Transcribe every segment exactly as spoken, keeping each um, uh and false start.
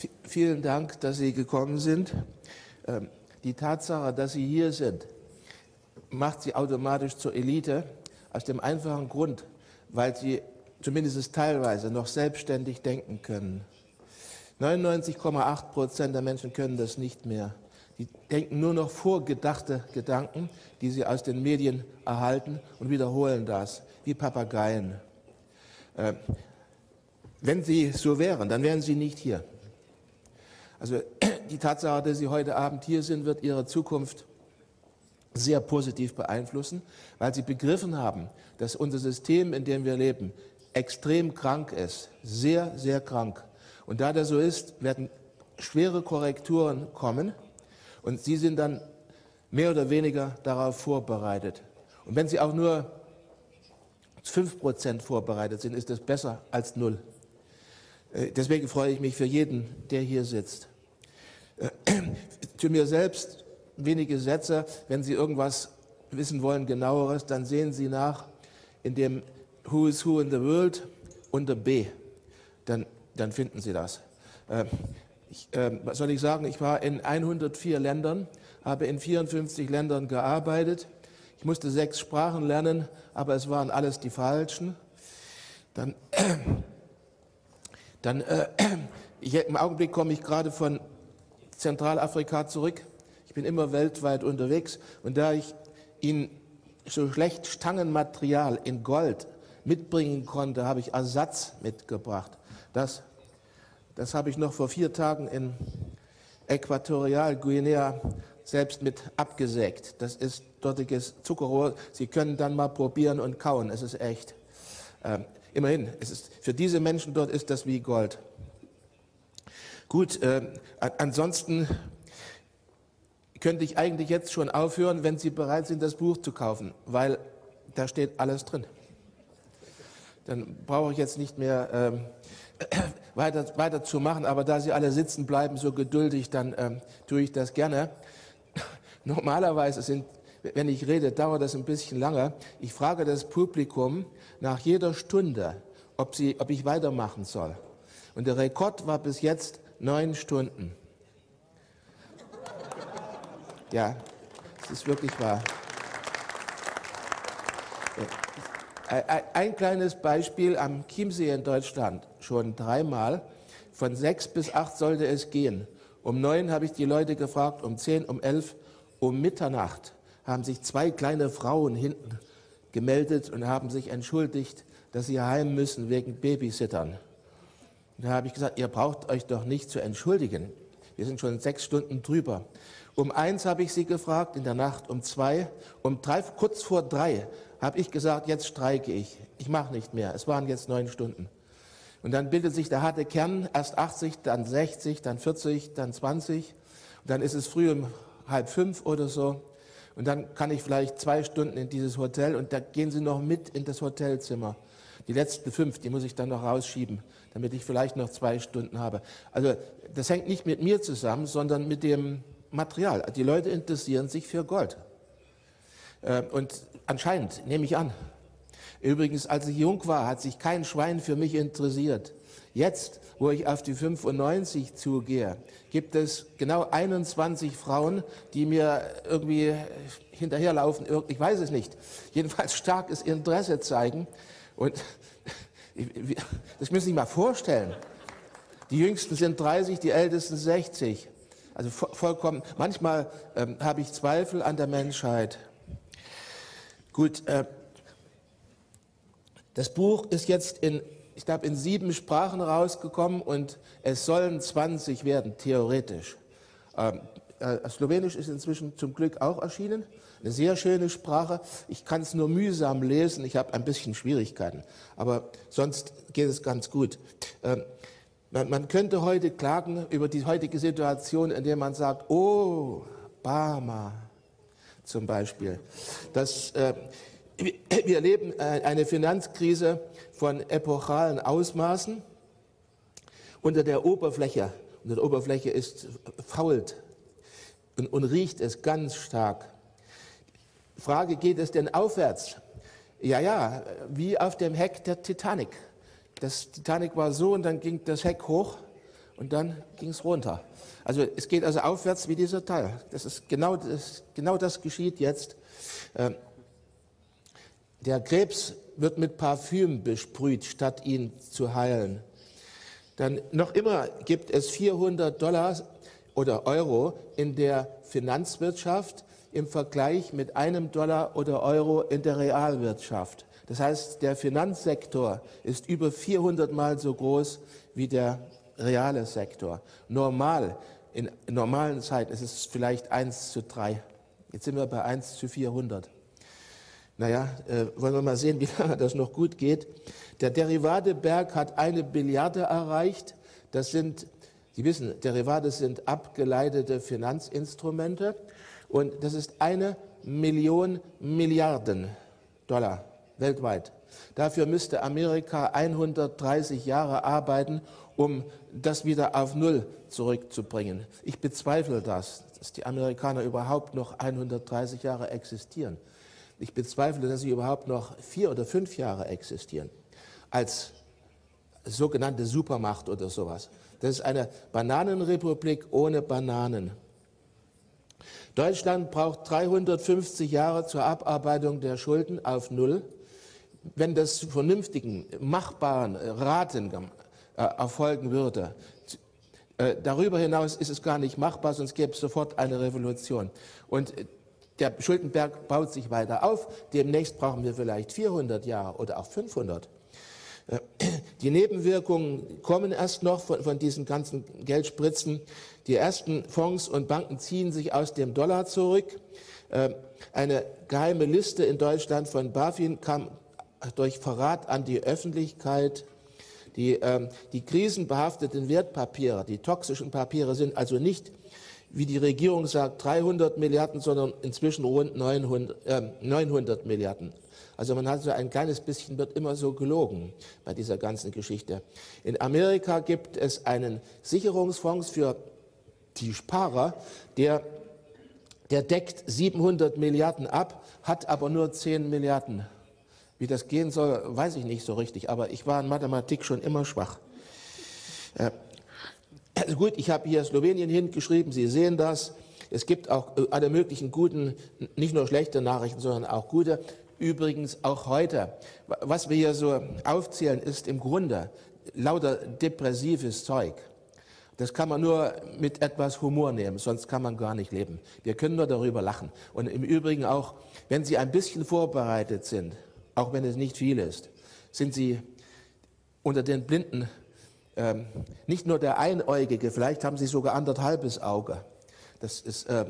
V- Vielen Dank, dass Sie gekommen sind. Ähm, Die Tatsache, dass Sie hier sind, macht Sie automatisch zur Elite, aus dem einfachen Grund, weil Sie zumindest teilweise noch selbstständig denken können. neunundneunzig Komma acht Prozent der Menschen können das nicht mehr. Die denken nur noch vorgedachte Gedanken, die sie aus den Medien erhalten, und wiederholen das, wie Papageien. Äh, wenn Sie so wären, dann wären Sie nicht hier. Also die Tatsache, dass Sie heute Abend hier sind, wird Ihre Zukunft sehr positiv beeinflussen, weil Sie begriffen haben, dass unser System, in dem wir leben, extrem krank ist, sehr, sehr krank. Und da das so ist, werden schwere Korrekturen kommen und Sie sind dann mehr oder weniger darauf vorbereitet. Und wenn Sie auch nur fünf Prozent vorbereitet sind, ist das besser als null. Deswegen freue ich mich für jeden, der hier sitzt. Zu mir selbst wenige Sätze. Wenn Sie irgendwas wissen wollen, genaueres, dann sehen Sie nach in dem Who is Who in the World unter B. Dann, dann finden Sie das. Äh, ich, äh, was soll ich sagen? Ich war in hundertvier Ländern, habe in vierundfünfzig Ländern gearbeitet. Ich musste sechs Sprachen lernen, aber es waren alles die falschen. Dann, äh, dann äh, ich, im Augenblick komme ich gerade von Zentralafrika zurück. Ich bin immer weltweit unterwegs und da ich Ihnen so schlecht Stangenmaterial in Gold mitbringen konnte, habe ich Ersatz mitgebracht. Das, das habe ich noch vor vier Tagen in Äquatorialguinea selbst mit abgesägt. Das ist dortiges Zuckerrohr. Sie können dann mal probieren und kauen. Es ist echt. Ähm, immerhin, es ist, für diese Menschen dort ist das wie Gold. Gut, äh, ansonsten könnte ich eigentlich jetzt schon aufhören, wenn Sie bereit sind, das Buch zu kaufen, weil da steht alles drin. Dann brauche ich jetzt nicht mehr ähm, weiter, weiter zu machen, aber da Sie alle sitzen bleiben, so geduldig, dann ähm, tue ich das gerne. Normalerweise sind, wenn ich rede, dauert das ein bisschen länger. Ich frage das Publikum nach jeder Stunde, ob, sie, ob ich weitermachen soll. Und der Rekord war bis jetzt neun Stunden. Ja, es ist wirklich wahr. Ein kleines Beispiel: Am Chiemsee in Deutschland schon dreimal. Von sechs bis acht sollte es gehen. Um neun habe ich die Leute gefragt, um zehn, um elf, um Mitternacht haben sich zwei kleine Frauen hinten gemeldet und haben sich entschuldigt, dass sie heim müssen wegen Babysittern. Da habe ich gesagt, ihr braucht euch doch nicht zu entschuldigen. Wir sind schon sechs Stunden drüber. Um eins habe ich sie gefragt, in der Nacht um zwei. Um drei, kurz vor drei habe ich gesagt, jetzt streike ich. Ich mache nicht mehr. Es waren jetzt neun Stunden. Und dann bildet sich der harte Kern, erst achtzig, dann sechzig, dann vierzig, dann zwanzig. Und dann ist es früh um halb fünf oder so. Und dann kann ich vielleicht zwei Stunden in dieses Hotel und da gehen sie noch mit in das Hotelzimmer. Die letzten fünf, die muss ich dann noch rausschieben, damit ich vielleicht noch zwei Stunden habe. Also das hängt nicht mit mir zusammen, sondern mit dem Material. Die Leute interessieren sich für Gold. Und anscheinend, nehme ich an. Übrigens, als ich jung war, hat sich kein Schwein für mich interessiert. Jetzt, wo ich auf die fünfundneunzig zugehe, gibt es genau einundzwanzig Frauen, die mir irgendwie hinterherlaufen. Ich weiß es nicht. Jedenfalls starkes Interesse zeigen. Und das müssen Sie sich mal vorstellen. Die Jüngsten sind dreißig, die Ältesten sechzig. Also vollkommen, manchmal ähm, habe ich Zweifel an der Menschheit. Gut, äh, das Buch ist jetzt in, ich glaube, in sieben Sprachen rausgekommen und es sollen zwanzig werden, theoretisch. Ähm, äh, Slowenisch ist inzwischen zum Glück auch erschienen. Eine sehr schöne Sprache. Ich kann es nur mühsam lesen, ich habe ein bisschen Schwierigkeiten. Aber sonst geht es ganz gut. Ähm, man, man könnte heute klagen über die heutige Situation, in der man sagt, oh, Barmer zum Beispiel. Das, äh, wir erleben eine Finanzkrise von epochalen Ausmaßen. Unter der Oberfläche, unter der Oberfläche ist fault und, und riecht es ganz stark. Frage, geht es denn aufwärts? Ja, ja, wie auf dem Heck der Titanic. Das Titanic war so und dann ging das Heck hoch und dann ging es runter. Also es geht also aufwärts wie dieser Teil. Das ist genau das, genau das geschieht jetzt. Ähm, der Krebs wird mit Parfüm besprüht, statt ihn zu heilen. Dann noch immer gibt es vierhundert Dollar oder Euro in der Finanzwirtschaft im Vergleich mit einem Dollar oder Euro in der Realwirtschaft. Das heißt, der Finanzsektor ist über vierhundert Mal so groß wie der reale Sektor. Normal, in normalen Zeiten ist es vielleicht eins zu drei. Jetzt sind wir bei eins zu vierhundert. Naja, äh, wollen wir mal sehen, wie lange das noch gut geht. Der Derivateberg hat eine Billiarde erreicht. Das sind, Sie wissen, Derivate sind abgeleitete Finanzinstrumente. Und das ist eine Million Milliarden Dollar weltweit. Dafür müsste Amerika hundertdreißig Jahre arbeiten, um das wieder auf Null zurückzubringen. Ich bezweifle das, dass die Amerikaner überhaupt noch hundertdreißig Jahre existieren. Ich bezweifle, dass sie überhaupt noch vier oder fünf Jahre existieren als sogenannte Supermacht oder sowas. Das ist eine Bananenrepublik ohne Bananen. Deutschland braucht dreihundertfünfzig Jahre zur Abarbeitung der Schulden auf Null. Wenn das zu vernünftigen, machbaren Raten äh, erfolgen würde, äh, darüber hinaus ist es gar nicht machbar, sonst gäbe es sofort eine Revolution. Und der Schuldenberg baut sich weiter auf. Demnächst brauchen wir vielleicht vierhundert Jahre oder auch fünfhundert. Die Nebenwirkungen kommen erst noch von, von diesen ganzen Geldspritzen. Die ersten Fonds und Banken ziehen sich aus dem Dollar zurück. Eine geheime Liste in Deutschland von BaFin kam durch Verrat an die Öffentlichkeit. Die, die krisenbehafteten Wertpapiere, die toxischen Papiere sind also nicht, wie die Regierung sagt, dreihundert Milliarden, sondern inzwischen rund neunhundert, äh, neunhundert Milliarden. Also man hat so ein kleines bisschen, wird immer so gelogen bei dieser ganzen Geschichte. In Amerika gibt es einen Sicherungsfonds für die Sparer, der, der deckt siebenhundert Milliarden ab, hat aber nur zehn Milliarden. Wie das gehen soll, weiß ich nicht so richtig, aber ich war in Mathematik schon immer schwach. Äh, also gut, ich habe hier Slowenien hingeschrieben, Sie sehen das. Es gibt auch alle möglichen guten, nicht nur schlechte Nachrichten, sondern auch gute. Übrigens auch heute, was wir hier so aufzählen, ist im Grunde lauter depressives Zeug. Das kann man nur mit etwas Humor nehmen, sonst kann man gar nicht leben. Wir können nur darüber lachen. Und im Übrigen auch, wenn Sie ein bisschen vorbereitet sind, auch wenn es nicht viel ist, sind Sie unter den Blinden ähm, nicht nur der Einäugige, vielleicht haben Sie sogar anderthalbes Auge. Das ist äh,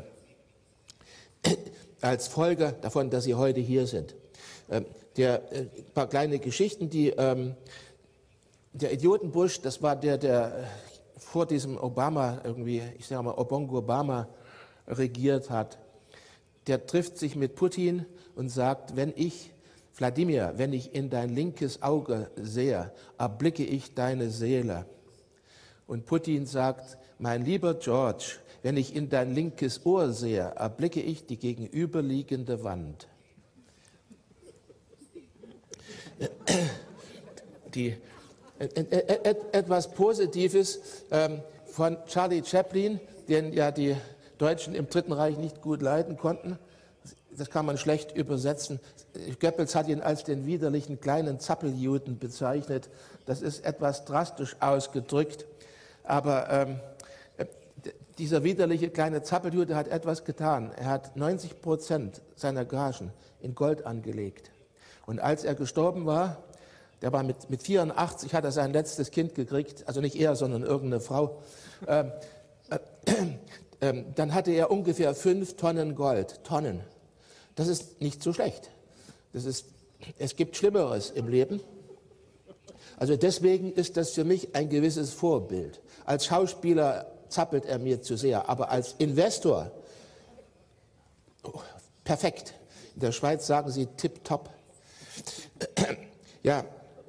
als Folge davon, dass Sie heute hier sind. Ähm, der, äh, ein paar kleine Geschichten, die, ähm, der Idiotenbusch, das war der, der vor diesem Obama irgendwie, ich sage mal, Obongo Obama regiert hat. Der trifft sich mit Putin und sagt, wenn ich, Wladimir, wenn ich in dein linkes Auge sehe, erblicke ich deine Seele. Und Putin sagt, mein lieber George, wenn ich in dein linkes Ohr sehe, erblicke ich die gegenüberliegende Wand. Die, etwas Positives ähm, von Charlie Chaplin, den ja die Deutschen im Dritten Reich nicht gut leiden konnten. Das kann man schlecht übersetzen. Goebbels hat ihn als den widerlichen kleinen Zappeljuden bezeichnet. Das ist etwas drastisch ausgedrückt. Aber ähm, dieser widerliche kleine Zappeljude hat etwas getan. Er hat neunzig Prozent seiner Gagen in Gold angelegt. Und als er gestorben war, der war mit, mit vierundachtzig, hat er sein letztes Kind gekriegt, also nicht er, sondern irgendeine Frau, ähm, äh, äh, dann hatte er ungefähr fünf Tonnen Gold, Tonnen. Das ist nicht so schlecht. Das ist, es gibt Schlimmeres im Leben. Also deswegen ist das für mich ein gewisses Vorbild. Als Schauspieler zappelt er mir zu sehr, aber als Investor, oh, perfekt. In der Schweiz sagen sie tipptopp. Ja,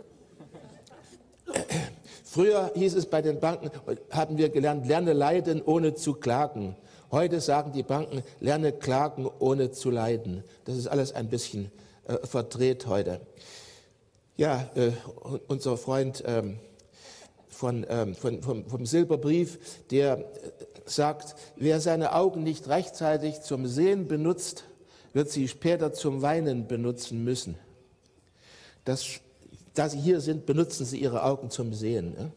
früher hieß es bei den Banken, haben wir gelernt, lerne leiden, ohne zu klagen. Heute sagen die Banken, lerne klagen, ohne zu leiden. Das ist alles ein bisschen äh, verdreht heute. Ja, äh, unser Freund ähm, von, ähm, von, vom, vom Silberbrief, der sagt, wer seine Augen nicht rechtzeitig zum Sehen benutzt, wird sie später zum Weinen benutzen müssen. Das, da Sie hier sind, benutzen Sie Ihre Augen zum Sehen. Ne?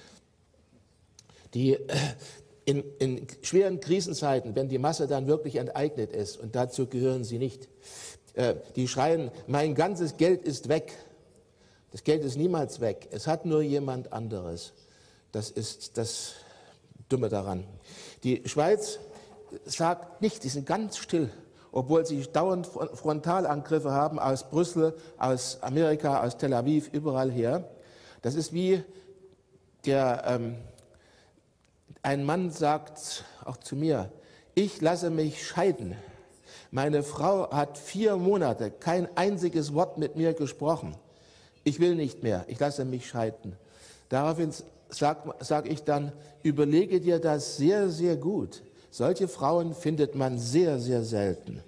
Die, in, in schweren Krisenzeiten, wenn die Masse dann wirklich enteignet ist, und dazu gehören Sie nicht, äh, die schreien, mein ganzes Geld ist weg. Das Geld ist niemals weg, es hat nur jemand anderes. Das ist das Dumme daran. Die Schweiz sagt nicht, die sind ganz still, obwohl sie dauernd Frontalangriffe haben aus Brüssel, aus Amerika, aus Tel Aviv, überall her. Das ist wie der, ähm, ein Mann sagt auch zu mir, ich lasse mich scheiden. Meine Frau hat vier Monate kein einziges Wort mit mir gesprochen. Ich will nicht mehr, ich lasse mich scheiden. Daraufhin sage sag ich dann, überlege dir das sehr, sehr gut. Solche Frauen findet man sehr, sehr selten.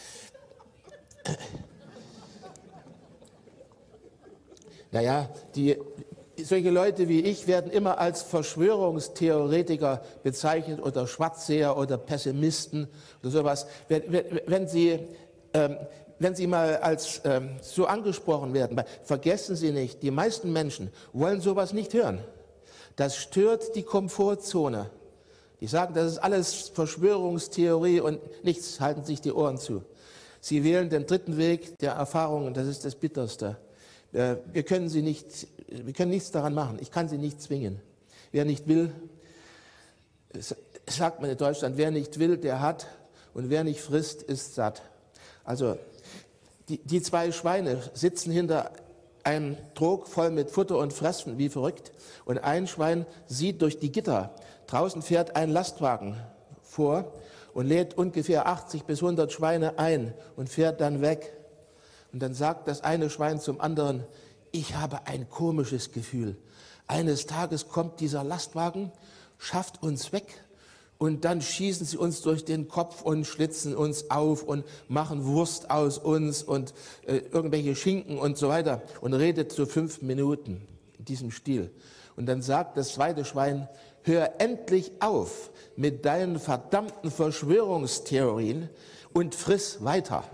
Naja, die, solche Leute wie ich werden immer als Verschwörungstheoretiker bezeichnet oder Schwarzseher oder Pessimisten oder sowas. Wenn, wenn, wenn sie... Ähm, Wenn Sie mal als ähm, so angesprochen werden, vergessen Sie nicht, die meisten Menschen wollen sowas nicht hören. Das stört die Komfortzone. Die sagen, das ist alles Verschwörungstheorie und nichts, halten sich die Ohren zu. Sie wählen den dritten Weg der Erfahrung und das ist das Bitterste. Äh, wir können Sie nicht, wir können nichts daran machen. Ich kann Sie nicht zwingen. Wer nicht will, sagt man in Deutschland, wer nicht will, der hat und wer nicht frisst, ist satt. Also Die, die zwei Schweine sitzen hinter einem Trog voll mit Futter und fressen wie verrückt. Und ein Schwein sieht durch die Gitter, draußen fährt ein Lastwagen vor und lädt ungefähr achtzig bis hundert Schweine ein und fährt dann weg. Und dann sagt das eine Schwein zum anderen, ich habe ein komisches Gefühl. Eines Tages kommt dieser Lastwagen, schafft uns weg. Und dann schießen sie uns durch den Kopf und schlitzen uns auf und machen Wurst aus uns und äh, irgendwelche Schinken und so weiter. Und redet so fünf Minuten in diesem Stil. Und dann sagt das zweite Schwein, hör endlich auf mit deinen verdammten Verschwörungstheorien und friss weiter.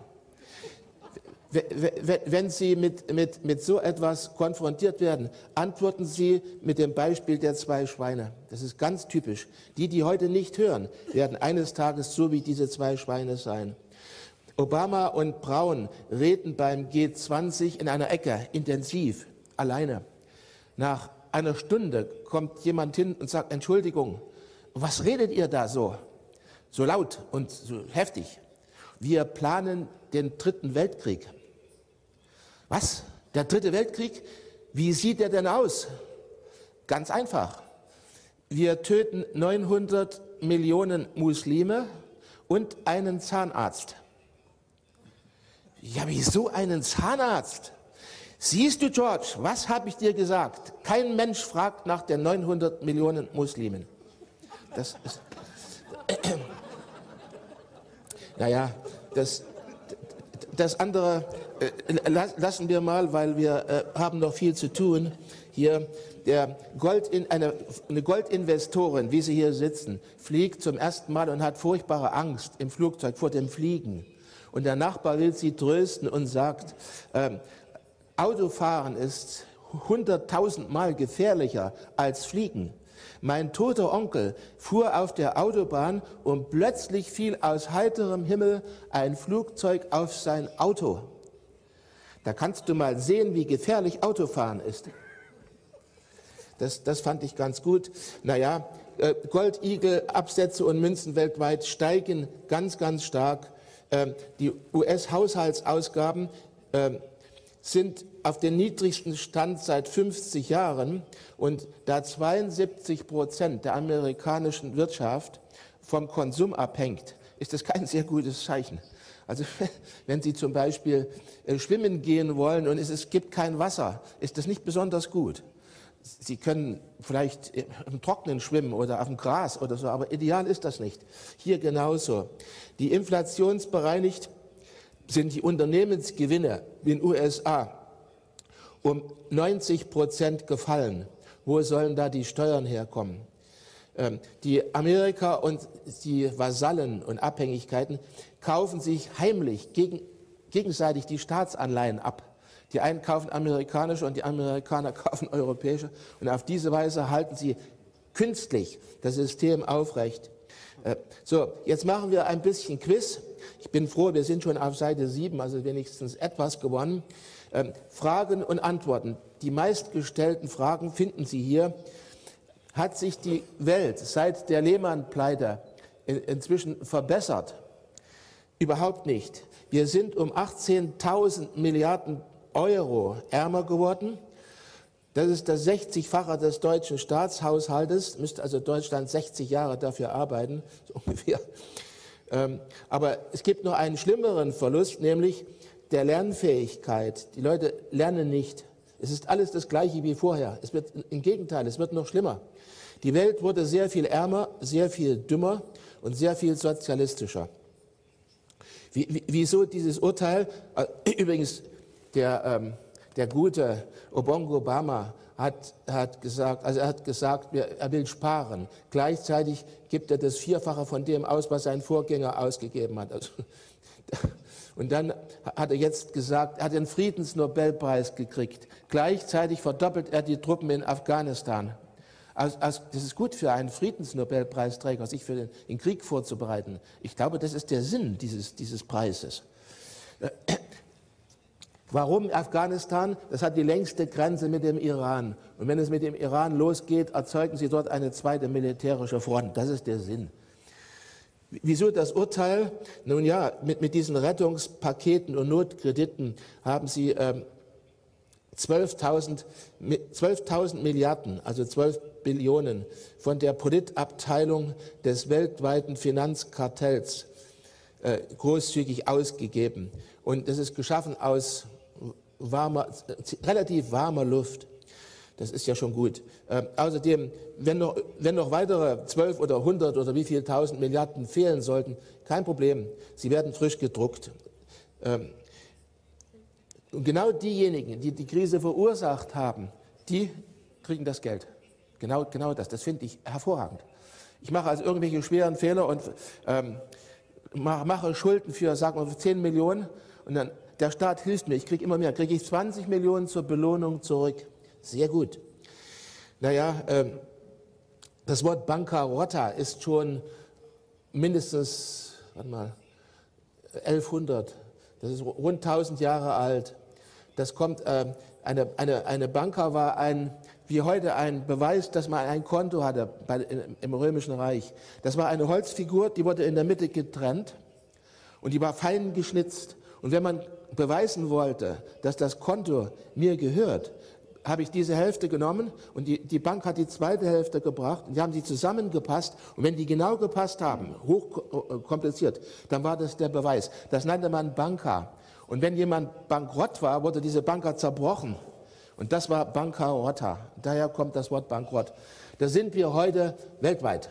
Wenn Sie mit, mit, mit so etwas konfrontiert werden, antworten Sie mit dem Beispiel der zwei Schweine. Das ist ganz typisch. Die, die heute nicht hören, werden eines Tages so wie diese zwei Schweine sein. Obama und Brown reden beim G zwanzig in einer Ecke, intensiv, alleine. Nach einer Stunde kommt jemand hin und sagt, Entschuldigung, was redet ihr da so? So laut und so heftig. Wir planen den dritten Weltkrieg. Was? Der dritte Weltkrieg? Wie sieht der denn aus? Ganz einfach. Wir töten neunhundert Millionen Muslime und einen Zahnarzt. Ja, wieso einen Zahnarzt? Siehst du, George, was habe ich dir gesagt? Kein Mensch fragt nach den neunhundert Millionen Muslimen. Das ist... Naja, das... Das andere äh, lassen wir mal, weil wir äh, haben noch viel zu tun. Hier der Goldin, eine, eine Goldinvestorin, wie sie hier sitzen, fliegt zum ersten Mal und hat furchtbare Angst im Flugzeug vor dem Fliegen. Und der Nachbar will sie trösten und sagt, äh, Autofahren ist hunderttausendmal gefährlicher als Fliegen. Mein toter Onkel fuhr auf der Autobahn und plötzlich fiel aus heiterem Himmel ein Flugzeug auf sein Auto. Da kannst du mal sehen, wie gefährlich Autofahren ist. Das, das fand ich ganz gut. Naja, äh, Goldigel-Absätze und Münzen weltweit steigen ganz, ganz stark. Ähm, die U S-Haushaltsausgaben äh, sind auf den niedrigsten Stand seit fünfzig Jahren und da zweiundsiebzig Prozent der amerikanischen Wirtschaft vom Konsum abhängt, ist das kein sehr gutes Zeichen. Also wenn Sie zum Beispiel äh, schwimmen gehen wollen und es, es gibt kein Wasser, ist das nicht besonders gut. Sie können vielleicht im Trockenen schwimmen oder auf dem Gras oder so, aber ideal ist das nicht. Hier genauso. Die inflationsbereinigt sind die Unternehmensgewinne in den U S A um neunzig Prozent gefallen. Wo sollen da die Steuern herkommen? Ähm, die Amerika und die Vasallen und Abhängigkeiten kaufen sich heimlich gegen, gegenseitig die Staatsanleihen ab. Die einen kaufen amerikanische und die Amerikaner kaufen europäische. Und auf diese Weise halten sie künstlich das System aufrecht. Äh, so, jetzt machen wir ein bisschen Quiz. Ich bin froh, wir sind schon auf Seite sieben, also wenigstens etwas gewonnen. Ähm, Fragen und Antworten. Die meistgestellten Fragen finden Sie hier. Hat sich die Welt seit der Lehman-Pleite in, inzwischen verbessert? Überhaupt nicht. Wir sind um achtzehntausend Milliarden Euro ärmer geworden. Das ist das sechzigfache des deutschen Staatshaushaltes. Müsste also Deutschland sechzig Jahre dafür arbeiten, so ungefähr. Ähm, aber es gibt noch einen schlimmeren Verlust, nämlich der Lernfähigkeit. Die Leute lernen nicht. Es ist alles das Gleiche wie vorher. Es wird, im Gegenteil, es wird noch schlimmer. Die Welt wurde sehr viel ärmer, sehr viel dümmer und sehr viel sozialistischer. Wie, wie, wieso dieses Urteil? Übrigens, der, ähm, der gute Obongo Obama hat, hat gesagt, also er hat gesagt, er will sparen. Gleichzeitig gibt er das Vierfache von dem aus, was sein Vorgänger ausgegeben hat. Also, und dann hat er jetzt gesagt, er hat den Friedensnobelpreis gekriegt. Gleichzeitig verdoppelt er die Truppen in Afghanistan. Also, also, das ist gut für einen Friedensnobelpreisträger, sich für den, den Krieg vorzubereiten. Ich glaube, das ist der Sinn dieses, dieses Preises. Warum Afghanistan? Das hat die längste Grenze mit dem Iran. Und wenn es mit dem Iran losgeht, erzeugen sie dort eine zweite militärische Front. Das ist der Sinn. Wieso das Urteil? Nun ja, mit, mit diesen Rettungspaketen und Notkrediten haben sie ähm, zwölftausend Milliarden, also zwölf Billionen, von der Politabteilung des weltweiten Finanzkartells äh, großzügig ausgegeben. Und das ist geschaffen aus warmer, relativ warmer Luft. Das ist ja schon gut. Äh, außerdem, wenn noch, wenn noch weitere zwölf oder hundert oder wie viel tausend Milliarden fehlen sollten, kein Problem. Sie werden frisch gedruckt. Ähm, und genau diejenigen, die die Krise verursacht haben, die kriegen das Geld. Genau, genau das. Das finde ich hervorragend. Ich mache also irgendwelche schweren Fehler und ähm, mache Schulden für, sagen wir, zehn Millionen und dann der Staat hilft mir. Ich kriege immer mehr. Kriege ich zwanzig Millionen zur Belohnung zurück. Sehr gut. Naja, ähm, das Wort Bancarotta ist schon mindestens, warte mal, elfhundert. Das ist rund tausend Jahre alt. Das kommt, äh, eine, eine, eine Banca war ein, wie heute ein Beweis, dass man ein Konto hatte bei, in, im Römischen Reich. Das war eine Holzfigur, die wurde in der Mitte getrennt und die war fein geschnitzt. Und wenn man beweisen wollte, dass das Konto mir gehört, habe ich diese Hälfte genommen und die, die Bank hat die zweite Hälfte gebracht und die haben sie zusammengepasst und wenn die genau gepasst haben, hochkompliziert, dann war das der Beweis. Das nannte man Banca. Und wenn jemand bankrott war, wurde diese Banca zerbrochen und das war Bancarotta. Daher kommt das Wort Bankrott. Da sind wir heute weltweit.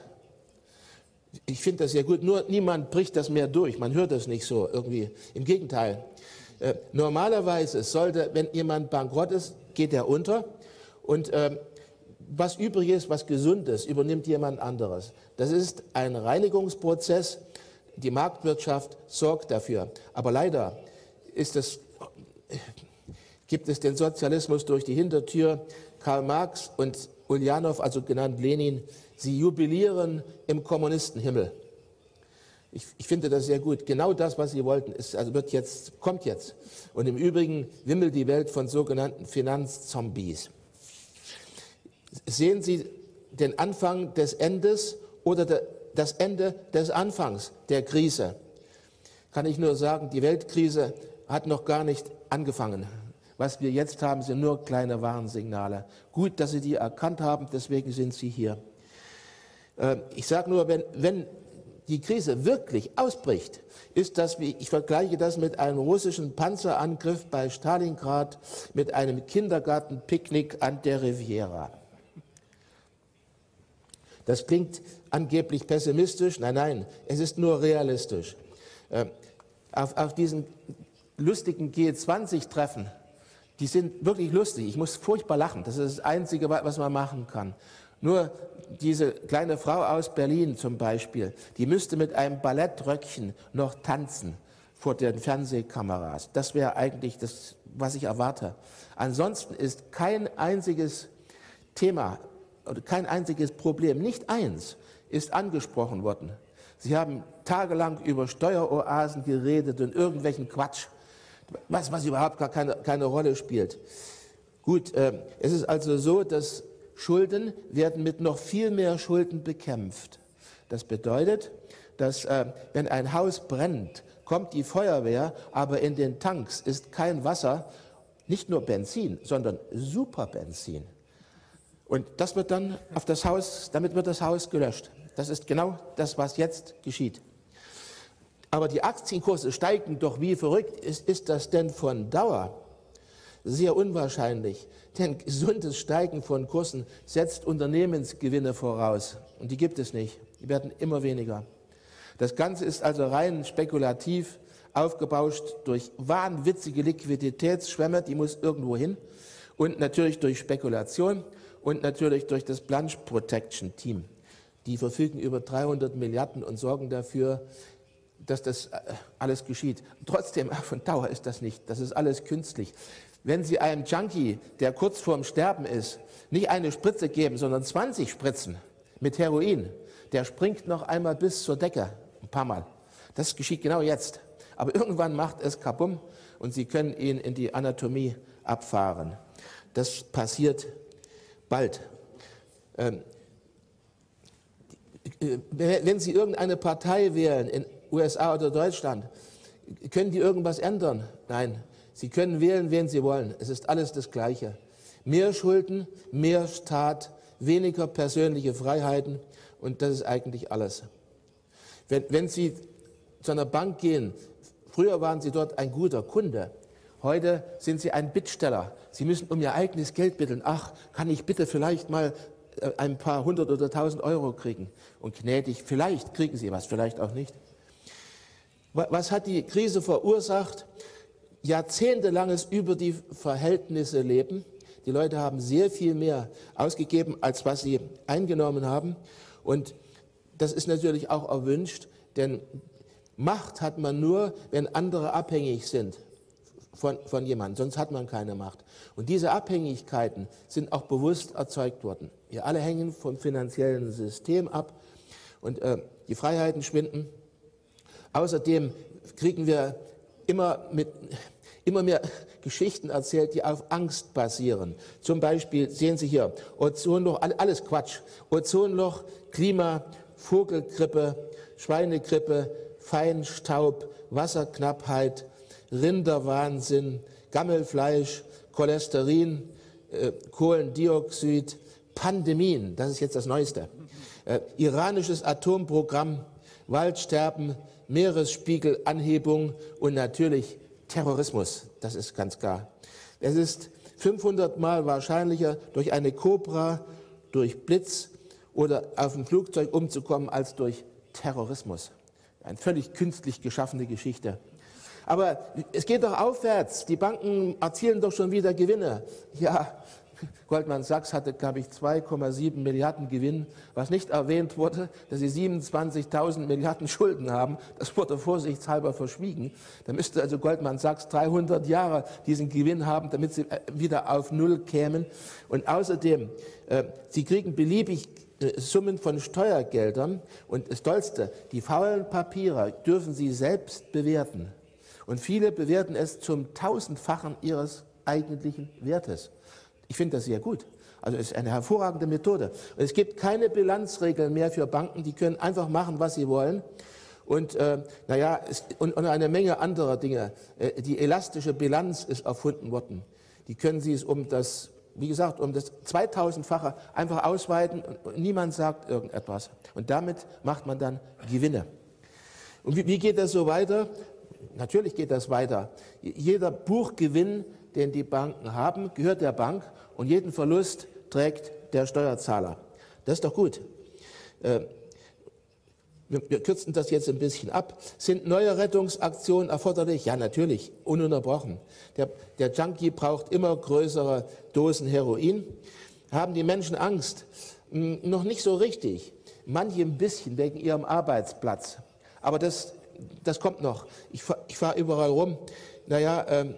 Ich finde das sehr gut, nur niemand bricht das mehr durch, man hört das nicht so irgendwie. Im Gegenteil. Äh, normalerweise sollte, wenn jemand bankrott ist, geht er unter und äh, was übrig ist, was gesund ist, übernimmt jemand anderes. Das ist ein Reinigungsprozess, die Marktwirtschaft sorgt dafür. Aber leider ist es, gibt es den Sozialismus durch die Hintertür. Karl Marx und Uljanov, also genannt Lenin, sie jubilieren im Kommunistenhimmel. Ich, ich finde das sehr gut. Genau das, was sie wollten, ist, also wird jetzt, kommt jetzt. Und im Übrigen wimmelt die Welt von sogenannten Finanzzombies. Sehen Sie den Anfang des Endes oder de, das Ende des Anfangs der Krise? Kann ich nur sagen, die Weltkrise hat noch gar nicht angefangen. Was wir jetzt haben, sind nur kleine Warnsignale. Gut, dass Sie die erkannt haben, deswegen sind Sie hier. Ich sage nur, wenn, wenn die Krise wirklich ausbricht, ist das, wie ich vergleiche das mit einem russischen Panzerangriff bei Stalingrad, mit einem Kindergartenpicknick an der Riviera. Das klingt angeblich pessimistisch, nein, nein, es ist nur realistisch. Auf, auf diesen lustigen G zwanzig Treffen die sind wirklich lustig. Ich muss furchtbar lachen. Das ist das Einzige, was man machen kann. Nur diese kleine Frau aus Berlin zum Beispiel, die müsste mit einem Ballettröckchen noch tanzen vor den Fernsehkameras. Das wäre eigentlich das, was ich erwarte. Ansonsten ist kein einziges Thema oder kein einziges Problem, nicht eins, ist angesprochen worden. Sie haben tagelang über Steueroasen geredet und irgendwelchen Quatsch, was, was überhaupt gar keine, keine Rolle spielt. Gut, äh, es ist also so, dass Schulden werden mit noch viel mehr Schulden bekämpft. Das bedeutet, dass äh, wenn ein Haus brennt, kommt die Feuerwehr, aber in den Tanks ist kein Wasser, nicht nur Benzin, sondern Superbenzin. Und das wird dann auf das Haus, damit wird das Haus gelöscht. Das ist genau das, was jetzt geschieht. Aber die Aktienkurse steigen doch wie verrückt. Ist, ist das denn von Dauer? Sehr unwahrscheinlich, denn gesundes Steigen von Kursen setzt Unternehmensgewinne voraus. Und die gibt es nicht. Die werden immer weniger. Das Ganze ist also rein spekulativ aufgebauscht durch wahnwitzige Liquiditätsschwämme, die muss irgendwo hin. Und natürlich durch Spekulation und natürlich durch das Blanche Protection Team. Die verfügen über dreihundert Milliarden und sorgen dafür, dass das alles geschieht. Trotzdem, von Dauer ist das nicht. Das ist alles künstlich. Wenn Sie einem Junkie, der kurz vorm Sterben ist, nicht eine Spritze geben, sondern zwanzig Spritzen mit Heroin, der springt noch einmal bis zur Decke, ein paar Mal. Das geschieht genau jetzt. Aber irgendwann macht es kabum und Sie können ihn in die Anatomie abfahren. Das passiert bald. Ähm, wenn Sie irgendeine Partei wählen in U S A oder Deutschland, können die irgendwas ändern? Nein. Sie können wählen, wen Sie wollen. Es ist alles das Gleiche. Mehr Schulden, mehr Staat, weniger persönliche Freiheiten und das ist eigentlich alles. Wenn, wenn Sie zu einer Bank gehen, früher waren Sie dort ein guter Kunde, heute sind Sie ein Bittsteller. Sie müssen um Ihr eigenes Geld bitteln. Ach, kann ich bitte vielleicht mal ein paar hundert oder tausend Euro kriegen? Und gnädig, vielleicht kriegen Sie was, vielleicht auch nicht. Was hat die Krise verursacht? Jahrzehntelanges über die Verhältnisse leben. Die Leute haben sehr viel mehr ausgegeben, als was sie eingenommen haben. Und das ist natürlich auch erwünscht, denn Macht hat man nur, wenn andere abhängig sind von, von jemandem, sonst hat man keine Macht. Und diese Abhängigkeiten sind auch bewusst erzeugt worden. Wir alle hängen vom finanziellen System ab und äh, die Freiheiten schwinden. Außerdem kriegen wir immer, mit, immer mehr Geschichten erzählt, die auf Angst basieren. Zum Beispiel sehen Sie hier, Ozonloch, alles Quatsch. Ozonloch, Klima, Vogelgrippe, Schweinegrippe, Feinstaub, Wasserknappheit, Rinderwahnsinn, Gammelfleisch, Cholesterin, äh, Kohlendioxid, Pandemien, das ist jetzt das Neueste, äh, iranisches Atomprogramm, Waldsterben, Meeresspiegelanhebung und natürlich Terrorismus, das ist ganz klar. Es ist fünfhundert Mal wahrscheinlicher, durch eine Cobra, durch Blitz oder auf dem Flugzeug umzukommen, als durch Terrorismus. Eine völlig künstlich geschaffene Geschichte. Aber es geht doch aufwärts. Die Banken erzielen doch schon wieder Gewinne. Ja, Goldman Sachs hatte, glaube ich, zwei Komma sieben Milliarden Gewinn. Was nicht erwähnt wurde, dass sie siebenundzwanzigtausend Milliarden Schulden haben. Das wurde vorsichtshalber verschwiegen. Da müsste also Goldman Sachs dreihundert Jahre diesen Gewinn haben, damit sie wieder auf Null kämen. Und außerdem, äh, sie kriegen beliebig äh, Summen von Steuergeldern. Und das Tollste, die faulen Papiere dürfen sie selbst bewerten. Und viele bewerten es zum Tausendfachen ihres eigentlichen Wertes. Ich finde das sehr gut. Also es ist eine hervorragende Methode. Und es gibt keine Bilanzregeln mehr für Banken, die können einfach machen, was sie wollen. Und, äh, naja, es, und, und eine Menge anderer Dinge. Äh, die elastische Bilanz ist erfunden worden. Die können Sie es um das, wie gesagt, um das zweitausendfache einfach ausweiten und niemand sagt irgendetwas. Und damit macht man dann Gewinne. Und wie, wie geht das so weiter? Natürlich geht das weiter. Jeder Buchgewinn, den die Banken haben, gehört der Bank und jeden Verlust trägt der Steuerzahler. Das ist doch gut. wir, wir kürzen das jetzt ein bisschen ab. Sind neue Rettungsaktionen erforderlich? Ja, natürlich, ununterbrochen. Der, der Junkie braucht immer größere Dosen Heroin. Haben die Menschen Angst? Hm, noch nicht so richtig. Manche ein bisschen wegen ihrem Arbeitsplatz. Aber das, das kommt noch. Ich fahre ich fahr überall rum. Naja, ähm,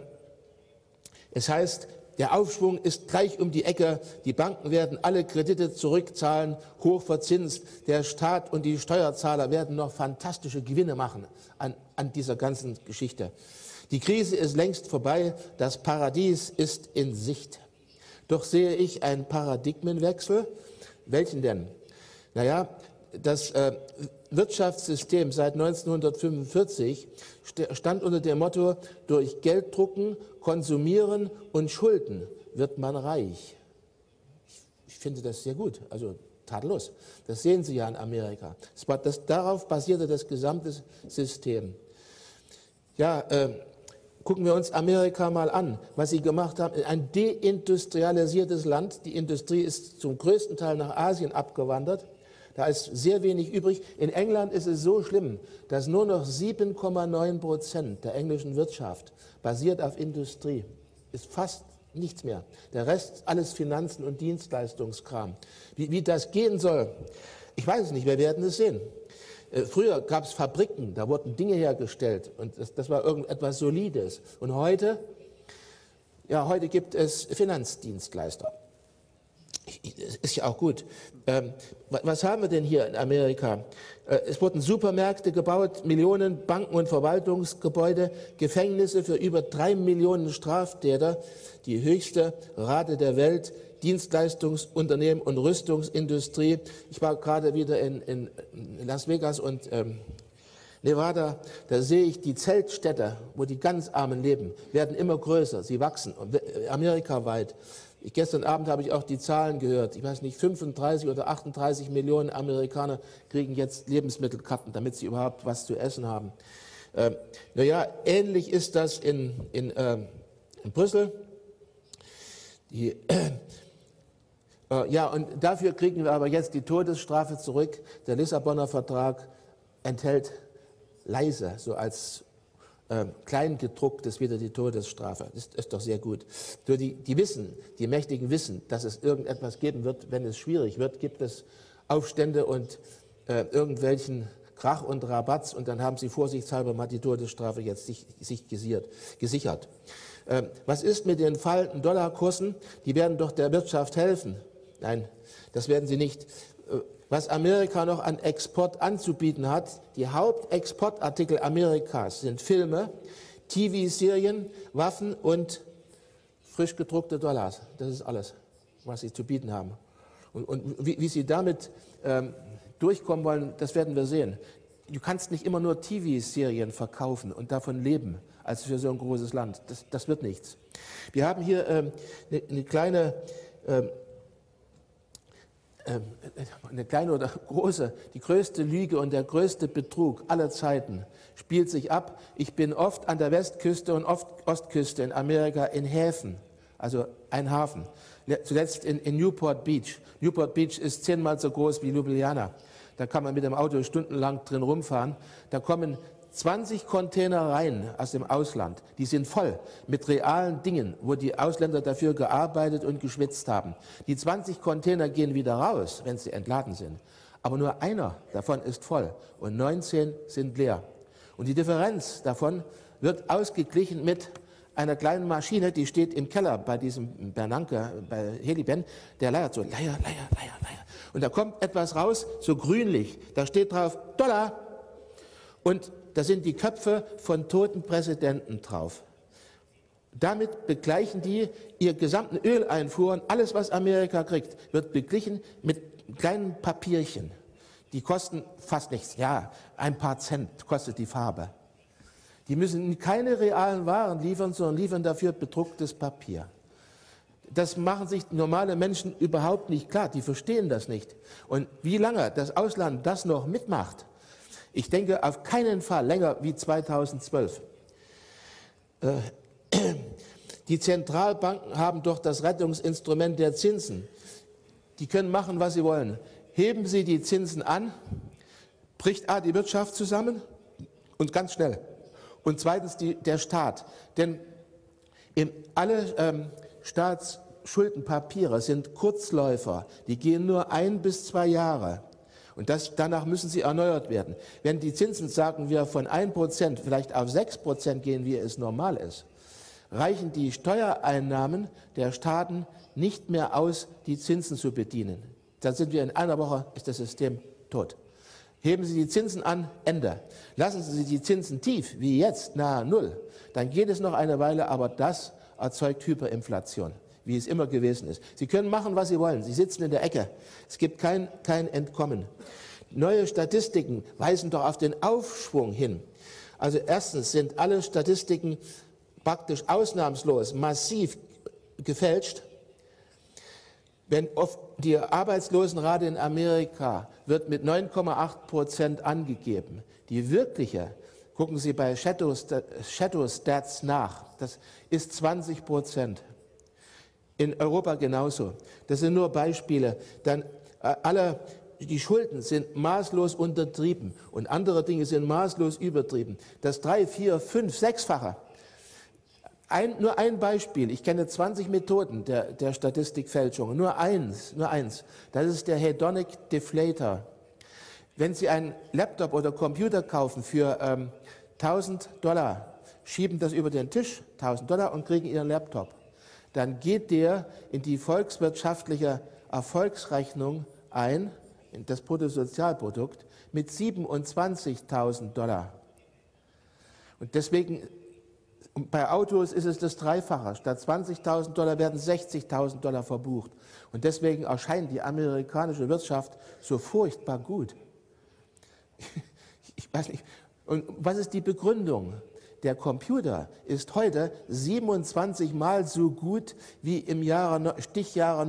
es heißt, der Aufschwung ist gleich um die Ecke. Die Banken werden alle Kredite zurückzahlen, hoch verzinst. Der Staat und die Steuerzahler werden noch fantastische Gewinne machen an, an dieser ganzen Geschichte. Die Krise ist längst vorbei. Das Paradies ist in Sicht. Doch sehe ich einen Paradigmenwechsel. Welchen denn? Naja, das äh, Wirtschaftssystem seit neunzehnhundertfünfundvierzig stand unter dem Motto, durch Gelddrucken, Konsumieren und Schulden wird man reich. Ich, ich finde das sehr gut, also tadellos. Das sehen Sie ja in Amerika. Das war das, darauf basierte das gesamte System. Ja, äh, gucken wir uns Amerika mal an, was sie gemacht haben. Ein deindustrialisiertes Land, die Industrie ist zum größten Teil nach Asien abgewandert. Da ist sehr wenig übrig. In England ist es so schlimm, dass nur noch sieben Komma neun Prozent der englischen Wirtschaft basiert auf Industrie. Ist fast nichts mehr. Der Rest alles Finanzen und Dienstleistungskram. Wie, wie das gehen soll, ich weiß es nicht, wir werden es sehen. Äh, früher gab es Fabriken, da wurden Dinge hergestellt und das, das war irgendetwas Solides. Und heute, ja, heute gibt es Finanzdienstleister. Ist ja auch gut. Ähm, was haben wir denn hier in Amerika? Äh, es wurden Supermärkte gebaut, Millionen Banken- und Verwaltungsgebäude, Gefängnisse für über drei Millionen Straftäter, die höchste Rate der Welt, Dienstleistungsunternehmen und Rüstungsindustrie. Ich war gerade wieder in, in Las Vegas und ähm, Nevada, da sehe ich die Zeltstädte, wo die ganz Armen leben, werden immer größer, sie wachsen, amerikaweit. Ich, gestern Abend habe ich auch die Zahlen gehört. Ich weiß nicht, fünfunddreißig oder achtunddreißig Millionen Amerikaner kriegen jetzt Lebensmittelkarten, damit sie überhaupt was zu essen haben. Ähm, naja, ähnlich ist das in, in, äh, in Brüssel. Die, äh, ja, und dafür kriegen wir aber jetzt die Todesstrafe zurück. Der Lissabonner Vertrag enthält leise, so als äh, Kleingedrucktes wieder die Todesstrafe. Das ist doch sehr gut. Nur die, die wissen, die Mächtigen wissen, dass es irgendetwas geben wird, wenn es schwierig wird, gibt es Aufstände und äh, irgendwelchen Krach und Rabatz und dann haben sie vorsichtshalber mal die Todesstrafe jetzt sich, sich gesichert. gesichert. Äh, was ist mit den fallenden Dollarkursen? Die werden doch der Wirtschaft helfen. Nein, das werden sie nicht. Was Amerika noch an Export anzubieten hat, die Hauptexportartikel Amerikas sind Filme, T V-Serien, Waffen und frisch gedruckte Dollars. Das ist alles, was sie zu bieten haben. Und, und wie, wie sie damit ähm, durchkommen wollen, das werden wir sehen. Du kannst nicht immer nur T V-Serien verkaufen und davon leben, als für so ein großes Land. Das, das wird nichts. Wir haben hier ähm, eine, eine kleine... Ähm, eine kleine oder große, die größte Lüge und der größte Betrug aller Zeiten spielt sich ab. Ich bin oft an der Westküste und oft Ostküste in Amerika in Häfen, also ein Hafen. Zuletzt in, in Newport Beach. Newport Beach ist zehnmal so groß wie Ljubljana. Da kann man mit dem Auto stundenlang drin rumfahren. Da kommen zwanzig Container rein aus dem Ausland, die sind voll mit realen Dingen, wo die Ausländer dafür gearbeitet und geschwitzt haben. Die zwanzig Container gehen wieder raus, wenn sie entladen sind. Aber nur einer davon ist voll und neunzehn sind leer. Und die Differenz davon wird ausgeglichen mit einer kleinen Maschine, die steht im Keller bei diesem Bernanke, bei Heliben, der leiert so, leier, leier, leier, leier. Und da kommt etwas raus, so grünlich, da steht drauf, Dollar. Und da sind die Köpfe von toten Präsidenten drauf. Damit begleichen die ihre gesamten Öleinfuhren, alles was Amerika kriegt, wird beglichen mit kleinen Papierchen. Die kosten fast nichts, ja, ein paar Cent kostet die Farbe. Die müssen keine realen Waren liefern, sondern liefern dafür bedrucktes Papier. Das machen sich normale Menschen überhaupt nicht klar, die verstehen das nicht. Und wie lange das Ausland das noch mitmacht, ich denke auf keinen Fall länger wie zweitausendzwölf. Die Zentralbanken haben doch das Rettungsinstrument der Zinsen. Die können machen, was sie wollen. Heben sie die Zinsen an bricht A, die Wirtschaft zusammen und ganz schnell. Und zweitens die, der Staat. Denn in alle ähm, Staatsschuldenpapiere sind Kurzläufer, die gehen nur ein bis zwei Jahre. Und das, danach müssen sie erneuert werden. Wenn die Zinsen, sagen wir, von ein Prozent vielleicht auf sechs Prozent gehen, wie es normal ist, reichen die Steuereinnahmen der Staaten nicht mehr aus, die Zinsen zu bedienen. Dann sind wir in einer Woche, ist das System tot. Heben Sie die Zinsen an, Ende. Lassen Sie die Zinsen tief, wie jetzt, nahe Null. Dann geht es noch eine Weile, aber das erzeugt Hyperinflation, wie es immer gewesen ist. Sie können machen, was Sie wollen. Sie sitzen in der Ecke. Es gibt kein, kein Entkommen. Neue Statistiken weisen doch auf den Aufschwung hin. Also erstens sind alle Statistiken praktisch ausnahmslos massiv gefälscht. Wenn oft die Arbeitslosenrate in Amerika wird mit neun Komma acht Prozent angegeben. Die wirkliche, gucken Sie bei Shadow Stats nach, das ist zwanzig Prozent. In Europa genauso. Das sind nur Beispiele. Dann äh, alle, die Schulden sind maßlos untertrieben und andere Dinge sind maßlos übertrieben. Das drei, vier, fünf, sechsfache. Ein, nur ein Beispiel, ich kenne zwanzig Methoden der, der Statistikfälschung, nur eins, nur eins, das ist der Hedonic Deflator. Wenn Sie einen Laptop oder Computer kaufen für ähm, tausend Dollar, schieben das über den Tisch, tausend Dollar, und kriegen Ihren Laptop, dann geht der in die volkswirtschaftliche Erfolgsrechnung ein, in das Bruttosozialprodukt, mit siebenundzwanzigtausend Dollar. Und deswegen, bei Autos ist es das Dreifache. Statt zwanzigtausend Dollar werden sechzigtausend Dollar verbucht. Und deswegen erscheint die amerikanische Wirtschaft so furchtbar gut. Ich weiß nicht. Und was ist die Begründung? Der Computer ist heute siebenundzwanzig Mal so gut wie im Jahre, Stichjahre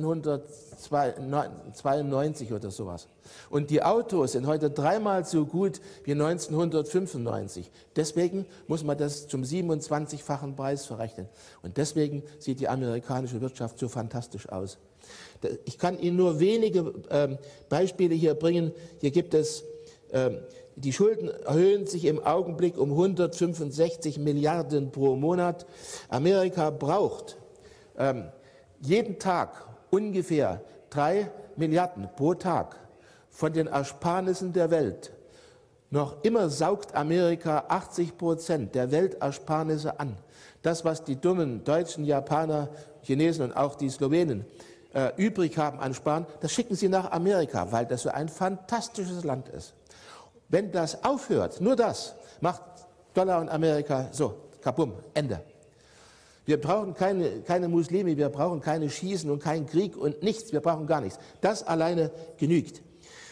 neunzehnhundertzweiundneunzig oder sowas. Und die Autos sind heute dreimal so gut wie neunzehnhundertfünfundneunzig. Deswegen muss man das zum siebenundzwanzigfachen Preis verrechnen. Und deswegen sieht die amerikanische Wirtschaft so fantastisch aus. Ich kann Ihnen nur wenige äh, Beispiele hier bringen. Hier gibt es äh, Die Schulden erhöhen sich im Augenblick um hundertfünfundsechzig Milliarden pro Monat. Amerika braucht ähm, jeden Tag ungefähr drei Milliarden pro Tag von den Ersparnissen der Welt. Noch immer saugt Amerika achtzig Prozent der Weltersparnisse an. Das, was die dummen Deutschen, Japaner, Chinesen und auch die Slowenen äh, übrig haben an Sparen, das schicken sie nach Amerika, weil das so ein fantastisches Land ist. Wenn das aufhört, nur das, macht Dollar und Amerika so, kabum, Ende. Wir brauchen keine, keine Muslime, wir brauchen keine Schießen und keinen Krieg und nichts, wir brauchen gar nichts. Das alleine genügt.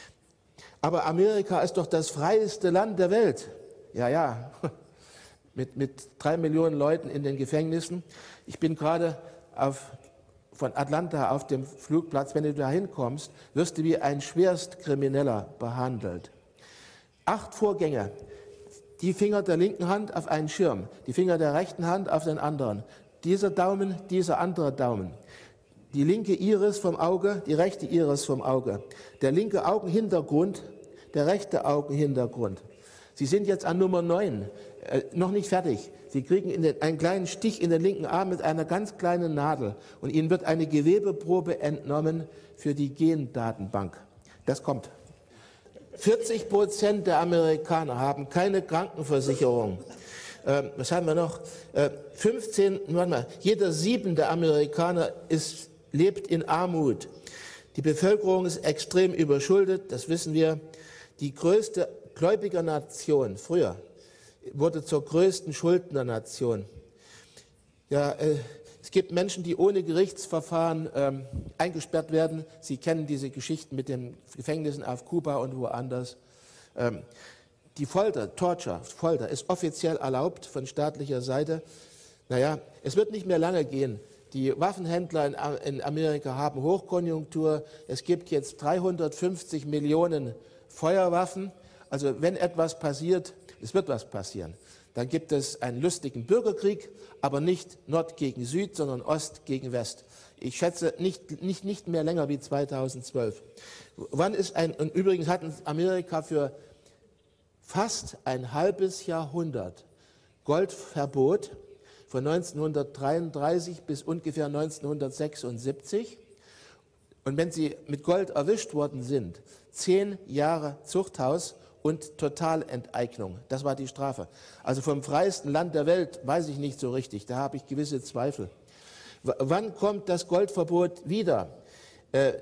Aber Amerika ist doch das freieste Land der Welt. Ja, ja, mit, mit drei Millionen Leuten in den Gefängnissen. Ich bin gerade auf, von Atlanta auf dem Flugplatz. Wenn du da hinkommst, wirst du wie ein Schwerstkrimineller behandelt. Acht Vorgänge, die Finger der linken Hand auf einen Schirm, die Finger der rechten Hand auf den anderen, dieser Daumen, dieser andere Daumen, die linke Iris vom Auge, die rechte Iris vom Auge, der linke Augenhintergrund, der rechte Augenhintergrund. Sie sind jetzt an Nummer neun, äh, noch nicht fertig. Sie kriegen in den, einen kleinen Stich in den linken Arm mit einer ganz kleinen Nadel und Ihnen wird eine Gewebeprobe entnommen für die Gendatenbank. Das kommt. vierzig Prozent der Amerikaner haben keine Krankenversicherung. Ähm, was haben wir noch? Äh, fünfzehn, warte mal, jeder siebente Amerikaner ist, lebt in Armut. Die Bevölkerung ist extrem überschuldet, das wissen wir. Die größte Gläubigernation früher wurde zur größten Schuldnernation. Ja, äh, es gibt Menschen, die ohne Gerichtsverfahren ähm, eingesperrt werden. Sie kennen diese Geschichten mit den Gefängnissen auf Kuba und woanders. Ähm, die Folter, Torture, Folter ist offiziell erlaubt von staatlicher Seite. Naja, es wird nicht mehr lange gehen. Die Waffenhändler in, in Amerika haben Hochkonjunktur. Es gibt jetzt dreihundertfünfzig Millionen Feuerwaffen. Also wenn etwas passiert, es wird was passieren. Dann gibt es einen lustigen Bürgerkrieg, aber nicht Nord gegen Süd, sondern Ost gegen West. Ich schätze nicht, nicht, nicht mehr länger wie zweitausendzwölf. Wann ist ein, und übrigens hat Amerika für fast ein halbes Jahrhundert Goldverbot von neunzehnhundertdreiunddreißig bis ungefähr neunzehnhundertsechsundsiebzig. Und wenn Sie mit Gold erwischt worden sind, zehn Jahre Zuchthaus und Totalenteignung. Das war die Strafe. Also vom freiesten Land der Welt weiß ich nicht so richtig. Da habe ich gewisse Zweifel. W- Wann kommt das Goldverbot wieder? Äh,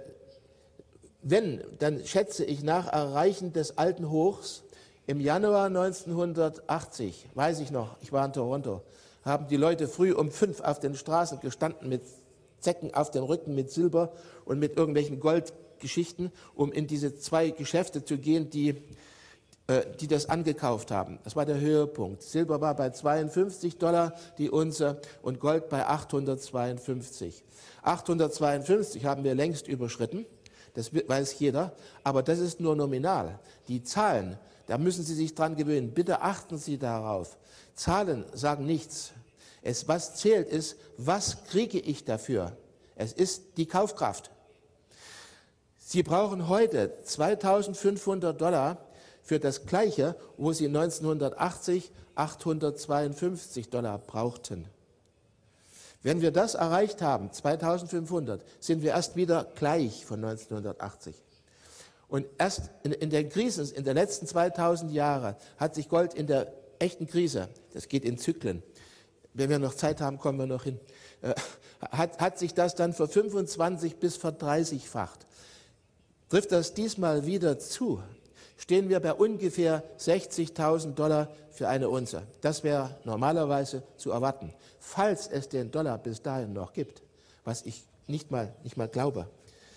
wenn, dann schätze ich nach Erreichen des alten Hochs im Januar neunzehnhundertachtzig, weiß ich noch, ich war in Toronto, haben die Leute früh um fünf auf den Straßen gestanden mit Zecken auf dem Rücken, mit Silber und mit irgendwelchen Goldgeschichten, um in diese zwei Geschäfte zu gehen, die, äh, die das angekauft haben. Das war der Höhepunkt. Silber war bei zweiundfünfzig Dollar die Unze und Gold bei achthundertzweiundfünfzig. achthundertzweiundfünfzig haben wir längst überschritten, das weiß jeder, aber das ist nur nominal. Die Zahlen, da müssen Sie sich dran gewöhnen. Bitte achten Sie darauf. Zahlen sagen nichts. Es, was zählt ist, was kriege ich dafür? Es ist die Kaufkraft. Sie brauchen heute zweitausendfünfhundert Dollar für das Gleiche, wo Sie neunzehnhundertachtzig achthundertzweiundfünfzig Dollar brauchten. Wenn wir das erreicht haben, zweitausendfünfhundert, sind wir erst wieder gleich von neunzehnhundertachtzig. Und erst in, in den Krisen, in den letzten zweitausend Jahren, hat sich Gold in der echten Krise, das geht in Zyklen, wenn wir noch Zeit haben, kommen wir noch hin, äh, hat, hat sich das dann verfünfundzwanzig bis verdreißigfacht. Trifft das diesmal wieder zu, stehen wir bei ungefähr sechzigtausend Dollar für eine Unze. Das wäre normalerweise zu erwarten, falls es den Dollar bis dahin noch gibt, was ich nicht mal, nicht mal glaube.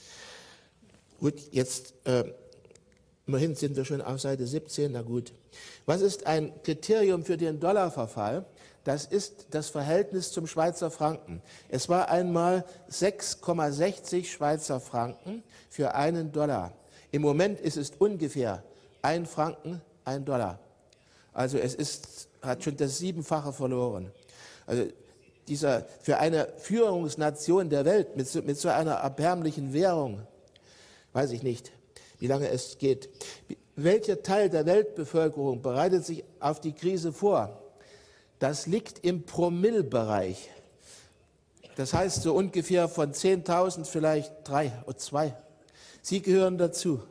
Gut, jetzt äh, immerhin sind wir schon auf Seite siebzehn, na gut. Was ist ein Kriterium für den Dollarverfall? Das ist das Verhältnis zum Schweizer Franken. Es war einmal sechs Komma sechzig Schweizer Franken für einen Dollar. Im Moment ist es ungefähr ein Franken, ein Dollar. Also es ist, hat schon das Siebenfache verloren. Also dieser, für eine Führungsnation der Welt mit so, mit so einer erbärmlichen Währung, weiß ich nicht, wie lange es geht. Welcher Teil der Weltbevölkerung bereitet sich auf die Krise vor? Das liegt im Promillebereich. Das heißt so ungefähr von zehntausend vielleicht drei oder zwei. Sie gehören dazu.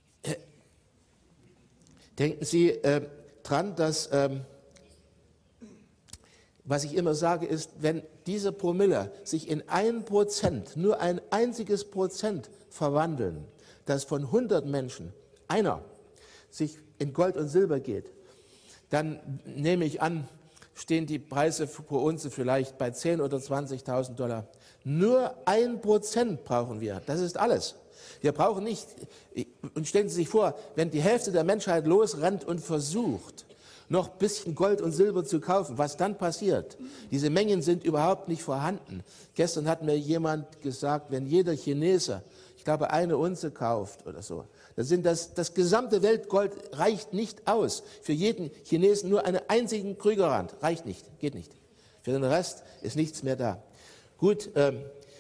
Denken Sie äh, dran, dass, ähm, was ich immer sage, ist, wenn diese Promille sich in ein Prozent, nur ein einziges Prozent verwandeln, dass von hundert Menschen einer sich in Gold und Silber geht, dann nehme ich an, stehen die Preise pro Unze vielleicht bei zehntausend oder zwanzigtausend Dollar. Nur ein Prozent brauchen wir, das ist alles. Wir brauchen nicht, und stellen Sie sich vor, wenn die Hälfte der Menschheit losrennt und versucht, noch ein bisschen Gold und Silber zu kaufen, was dann passiert? Diese Mengen sind überhaupt nicht vorhanden. Gestern hat mir jemand gesagt, wenn jeder Chinese, ich glaube, eine Unze kauft oder so, das, sind das, das gesamte Weltgold reicht nicht aus. Für jeden Chinesen nur einen einzigen Krügerrand. Reicht nicht, geht nicht. Für den Rest ist nichts mehr da. Gut, ähm,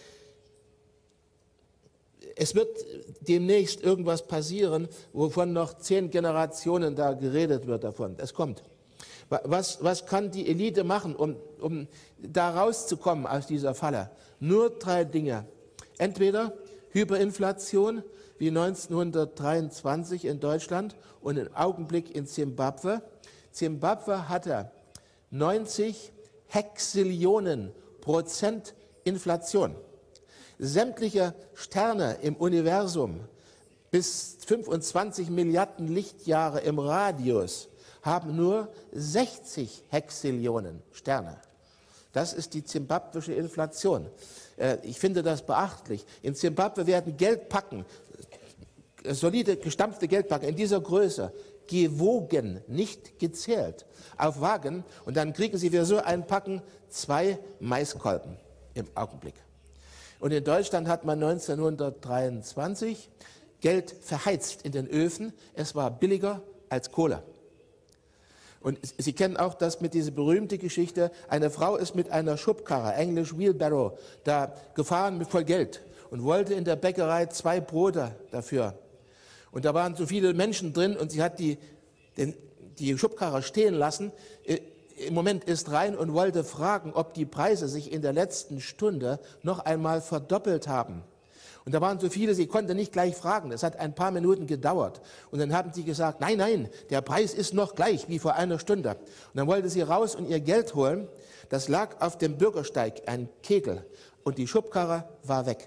es wird demnächst irgendwas passieren, wovon noch zehn Generationen da geredet wird davon. Es kommt. Was, was kann die Elite machen, um, um da rauszukommen aus dieser Falle? Nur drei Dinge. Entweder Hyperinflation, wie neunzehnhundertdreiundzwanzig in Deutschland und im Augenblick in Zimbabwe. Zimbabwe hatte neunzig Hexillionen Prozent Inflation. Sämtliche Sterne im Universum bis fünfundzwanzig Milliarden Lichtjahre im Radius haben nur sechzig Hexillionen Sterne. Das ist die zimbabwische Inflation. Ich finde das beachtlich. In Zimbabwe werden Geldpacken, solide gestampfte Geldpacken in dieser Größe, gewogen, nicht gezählt, auf Wagen. Und dann kriegen Sie für so ein Packen zwei Maiskolben im Augenblick. Und in Deutschland hat man neunzehnhundertdreiundzwanzig Geld verheizt in den Öfen. Es war billiger als Kohle. Und Sie kennen auch das mit dieser berühmten Geschichte, eine Frau ist mit einer Schubkarre, Englisch Wheelbarrow, da gefahren mit voll Geld und wollte in der Bäckerei zwei Brote dafür. Und da waren so viele Menschen drin und sie hat die, den, die Schubkarre stehen lassen. Im Moment ist rein und wollte fragen, ob die Preise sich in der letzten Stunde noch einmal verdoppelt haben. Und da waren so viele, sie konnte nicht gleich fragen. Es hat ein paar Minuten gedauert. Und dann haben sie gesagt, nein, nein, der Preis ist noch gleich wie vor einer Stunde. Und dann wollte sie raus und ihr Geld holen. Das lag auf dem Bürgersteig, ein Kegel. Und die Schubkarre war weg.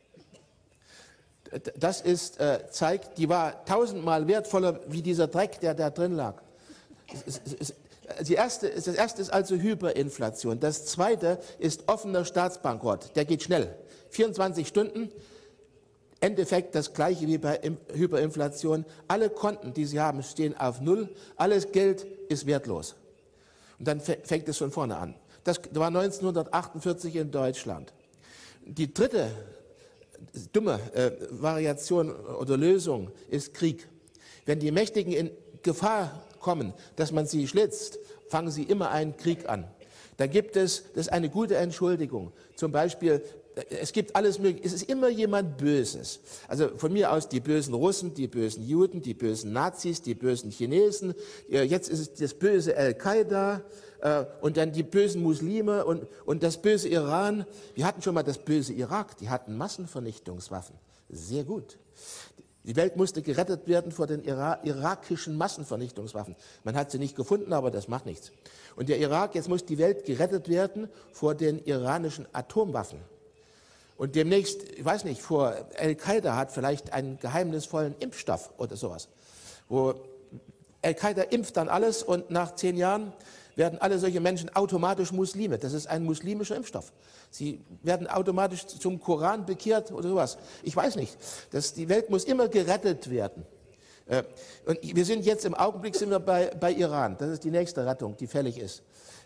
Das ist, äh, zeigt, die war tausendmal wertvoller wie dieser Dreck, der da drin lag. Es, es, es, die erste, das erste ist also Hyperinflation. Das zweite ist offener Staatsbankrott. Der geht schnell. vierundzwanzig Stunden. Endeffekt das gleiche wie bei Hyperinflation. Alle Konten, die Sie haben, stehen auf Null. Alles Geld ist wertlos. Und dann fängt es von vorne an. Das war neunzehnhundertachtundvierzig in Deutschland. Die dritte dumme äh, Variation oder Lösung ist Krieg. Wenn die Mächtigen in Gefahr kommen, dass man sie schlitzt, fangen sie immer einen Krieg an. Da gibt es, das ist eine gute Entschuldigung. Zum Beispiel, es gibt alles mögliche, es ist immer jemand Böses. Also von mir aus die bösen Russen, die bösen Juden, die bösen Nazis, die bösen Chinesen. Jetzt ist es das böse Al-Qaida und dann die bösen Muslime und, und das böse Iran. Wir hatten schon mal das böse Irak, die hatten Massenvernichtungswaffen. Sehr gut. Die Welt musste gerettet werden vor den Ira irakischen Massenvernichtungswaffen. Man hat sie nicht gefunden, aber das macht nichts. Und der Irak, jetzt muss die Welt gerettet werden vor den iranischen Atomwaffen. Und demnächst, ich weiß nicht, vor Al-Qaida hat vielleicht einen geheimnisvollen Impfstoff oder sowas. Wo Al-Qaida impft dann alles und nach zehn Jahren werden alle solche Menschen automatisch Muslime. Das ist ein muslimischer Impfstoff. Sie werden automatisch zum Koran bekehrt oder sowas. Ich weiß nicht. Das, die Welt muss immer gerettet werden. Äh, und wir sind jetzt im Augenblick sind wir bei, bei Iran. Das ist die nächste Rettung, die fällig ist.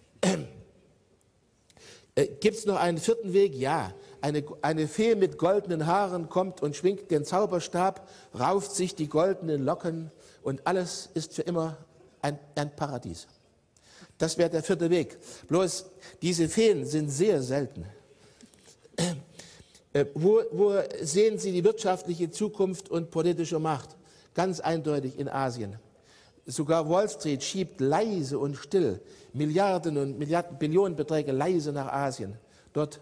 Äh, Gibt es noch einen vierten Weg? Ja. Eine, eine Fee mit goldenen Haaren kommt und schwingt den Zauberstab, rauft sich die goldenen Locken und alles ist für immer ein, ein Paradies. Das wäre der vierte Weg. Bloß diese Feen sind sehr selten. Äh, wo, wo sehen Sie die wirtschaftliche Zukunft und politische Macht? Ganz eindeutig in Asien. Sogar Wall Street schiebt leise und still Milliarden und Milliarden, Billionenbeträge leise nach Asien. Dort,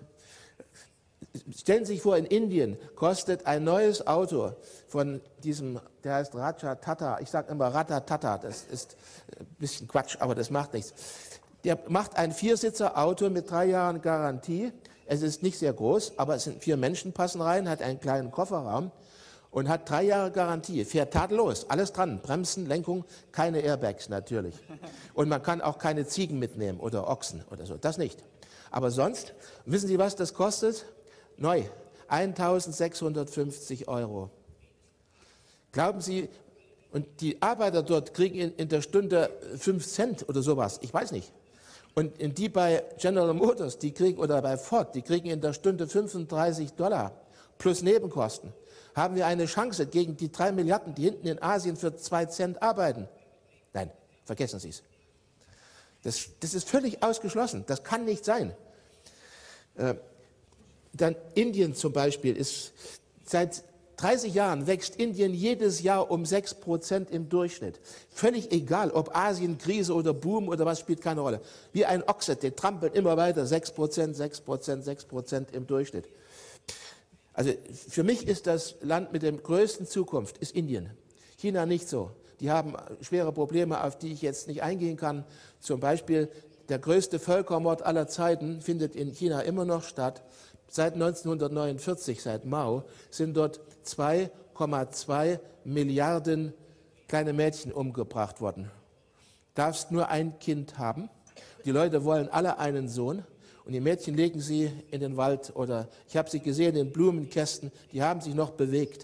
stellen Sie sich vor, in Indien kostet ein neues Auto von diesem, der heißt Raja Tata, ich sage immer Ratatata, das ist ein bisschen Quatsch, aber das macht nichts. Der macht ein Viersitzer-Auto mit drei Jahren Garantie. Es ist nicht sehr groß, aber es sind vier Menschen passen rein, hat einen kleinen Kofferraum und hat drei Jahre Garantie. Fährt tadellos, alles dran, Bremsen, Lenkung, keine Airbags natürlich. Und man kann auch keine Ziegen mitnehmen oder Ochsen oder so, das nicht. Aber sonst, wissen Sie, was das kostet? Neu, eintausendsechshundertfünfzig Euro. Glauben Sie, und die Arbeiter dort kriegen in, in der Stunde fünf Cent oder sowas, ich weiß nicht. Und die bei General Motors, die kriegen, oder bei Ford, die kriegen in der Stunde fünfunddreißig Dollar plus Nebenkosten. Haben wir eine Chance gegen die drei Milliarden, die hinten in Asien für zwei Cent arbeiten? Nein, vergessen Sie es. Das, das ist völlig ausgeschlossen, das kann nicht sein. Äh, dann Indien zum Beispiel ist seit dreißig Jahren wächst Indien jedes Jahr um sechs Prozent im Durchschnitt. Völlig egal, ob Asien, Krise oder Boom oder was, spielt keine Rolle. Wie ein Ochse, der trampelt immer weiter, sechs Prozent, sechs Prozent, sechs Prozent im Durchschnitt. Also für mich ist das Land mit der größten Zukunft, ist Indien. China nicht so. Die haben schwere Probleme, auf die ich jetzt nicht eingehen kann. Zum Beispiel der größte Völkermord aller Zeiten findet in China immer noch statt. Seit neunzehnhundertneunundvierzig, seit Mao, sind dort zwei Komma zwei Milliarden kleine Mädchen umgebracht worden. Darfst nur ein Kind haben. Die Leute wollen alle einen Sohn. Und die Mädchen legen sie in den Wald oder ich habe sie gesehen in Blumenkästen, die haben sich noch bewegt.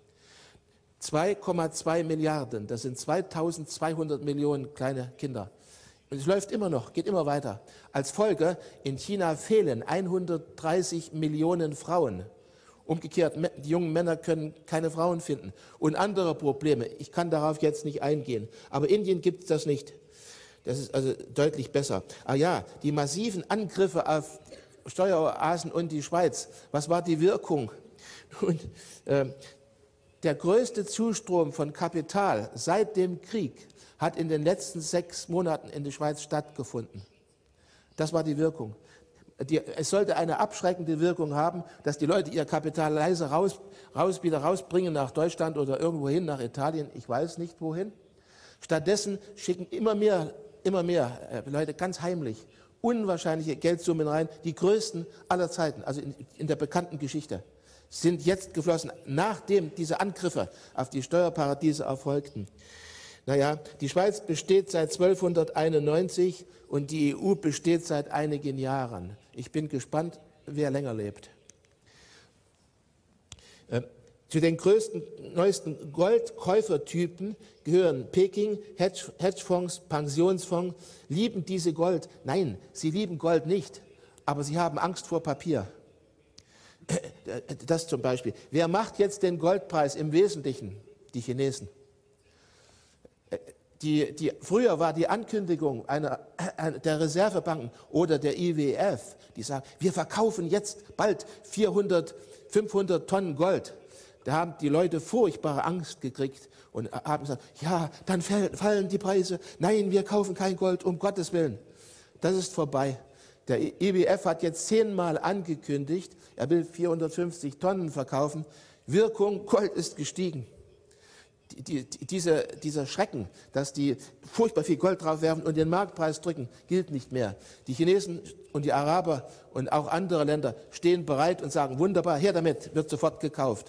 zwei Komma zwei Milliarden, das sind zweitausendzweihundert Millionen kleine Kinder. Und es läuft immer noch, geht immer weiter. Als Folge, in China fehlen hundertdreißig Millionen Frauen. Umgekehrt, die jungen Männer können keine Frauen finden. Und andere Probleme, ich kann darauf jetzt nicht eingehen. Aber in Indien gibt es das nicht. Das ist also deutlich besser. Ah ja, die massiven Angriffe auf Steueroasen und die Schweiz. Was war die Wirkung? Und, äh, Der größte Zustrom von Kapital seit dem Krieg hat in den letzten sechs Monaten in der Schweiz stattgefunden. Das war die Wirkung. Die, es sollte eine abschreckende Wirkung haben, dass die Leute ihr Kapital leise raus, raus, wieder rausbringen nach Deutschland oder irgendwohin, nach Italien, ich weiß nicht wohin. Stattdessen schicken immer mehr, immer mehr äh, Leute ganz heimlich unwahrscheinliche Geldsummen rein, die größten aller Zeiten, also in, in der bekannten Geschichte, sind jetzt geflossen, nachdem diese Angriffe auf die Steuerparadiese erfolgten. Naja, die Schweiz besteht seit zwölfhunderteinundneunzig und die E U besteht seit einigen Jahren. Ich bin gespannt, wer länger lebt. Äh, zu den größten, neuesten Goldkäufertypen gehören Peking, Hedge, Hedgefonds, Pensionsfonds, lieben diese Gold. Nein, sie lieben Gold nicht, aber sie haben Angst vor Papier. Das zum Beispiel. Wer macht jetzt den Goldpreis im Wesentlichen? Die Chinesen. Die, die, früher war die Ankündigung einer, einer, der Reservebanken oder der I W F, die sagen, wir verkaufen jetzt bald vierhundert, fünfhundert Tonnen Gold. Da haben die Leute furchtbare Angst gekriegt und haben gesagt, ja, dann fallen die Preise. Nein, wir kaufen kein Gold, um Gottes Willen. Das ist vorbei. Der I W F hat jetzt zehnmal angekündigt, er will vierhundertfünfzig Tonnen verkaufen. Wirkung, Gold ist gestiegen. Die, die, diese, dieser Schrecken, dass die furchtbar viel Gold draufwerfen und den Marktpreis drücken, gilt nicht mehr. Die Chinesen und die Araber und auch andere Länder stehen bereit und sagen, wunderbar, her damit, wird sofort gekauft.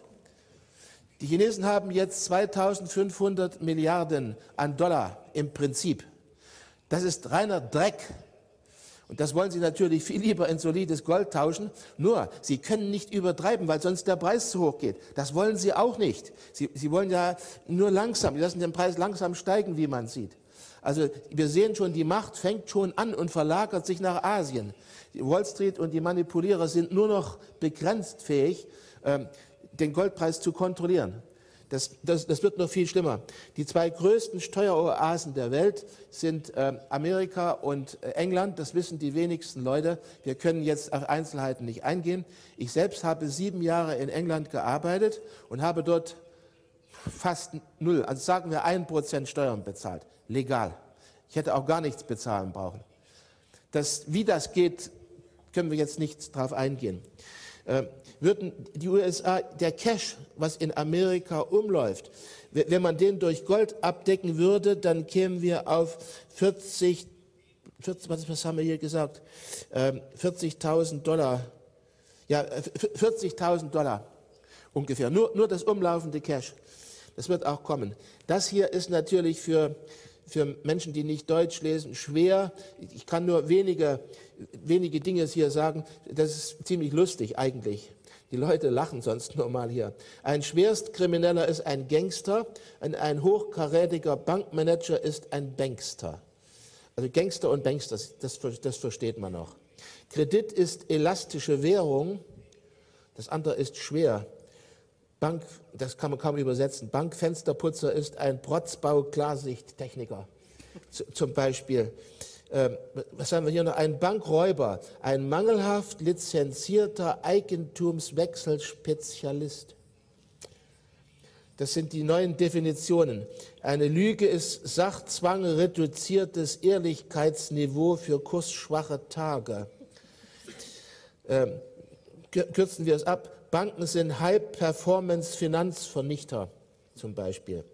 Die Chinesen haben jetzt zweitausendfünfhundert Milliarden an Dollar im Prinzip. Das ist reiner Dreck. Und das wollen sie natürlich viel lieber in solides Gold tauschen. Nur, sie können nicht übertreiben, weil sonst der Preis zu hoch geht. Das wollen sie auch nicht. Sie, sie wollen ja nur langsam, sie lassen den Preis langsam steigen, wie man sieht. Also wir sehen schon, die Macht fängt schon an und verlagert sich nach Asien. Die Wall Street und die Manipulierer sind nur noch begrenzt fähig, ähm, den Goldpreis zu kontrollieren. Das, das, das wird noch viel schlimmer. Die zwei größten Steueroasen der Welt sind äh, Amerika und äh, England. Das wissen die wenigsten Leute. Wir können jetzt auf Einzelheiten nicht eingehen. Ich selbst habe sieben Jahre in England gearbeitet und habe dort fast null, also sagen wir ein Prozent Steuern bezahlt. Legal. Ich hätte auch gar nichts bezahlen brauchen. Das, wie das geht, können wir jetzt nicht drauf eingehen. Äh, würden die U S A, der Cash, was in Amerika umläuft, wenn man den durch Gold abdecken würde, dann kämen wir auf vierzig, vierzig was haben wir hier gesagt, äh, vierzigtausend Dollar, ja, vierzigtausend Dollar ungefähr, nur, nur das umlaufende Cash. Das wird auch kommen. Das hier ist natürlich für, für Menschen, die nicht Deutsch lesen, schwer. Ich kann nur wenige, wenige Dinge hier sagen. Das ist ziemlich lustig eigentlich. Die Leute lachen sonst nur mal hier. Ein Schwerstkrimineller ist ein Gangster und ein hochkarätiger Bankmanager ist ein Bankster. Also Gangster und Bankster, das, das versteht man noch. Kredit ist elastische Währung, das andere ist schwer. Bank, das kann man kaum übersetzen. Bankfensterputzer ist ein Protzbau-Klarsichttechniker, zum Beispiel. Ähm, was haben wir hier noch? Ein Bankräuber, ein mangelhaft lizenzierter Eigentumswechselspezialist. Das sind die neuen Definitionen. Eine Lüge ist Sachzwang reduziertes Ehrlichkeitsniveau für kursschwache Tage. Ähm, kürzen wir es ab. Banken sind High-Performance-Finanzvernichter zum Beispiel.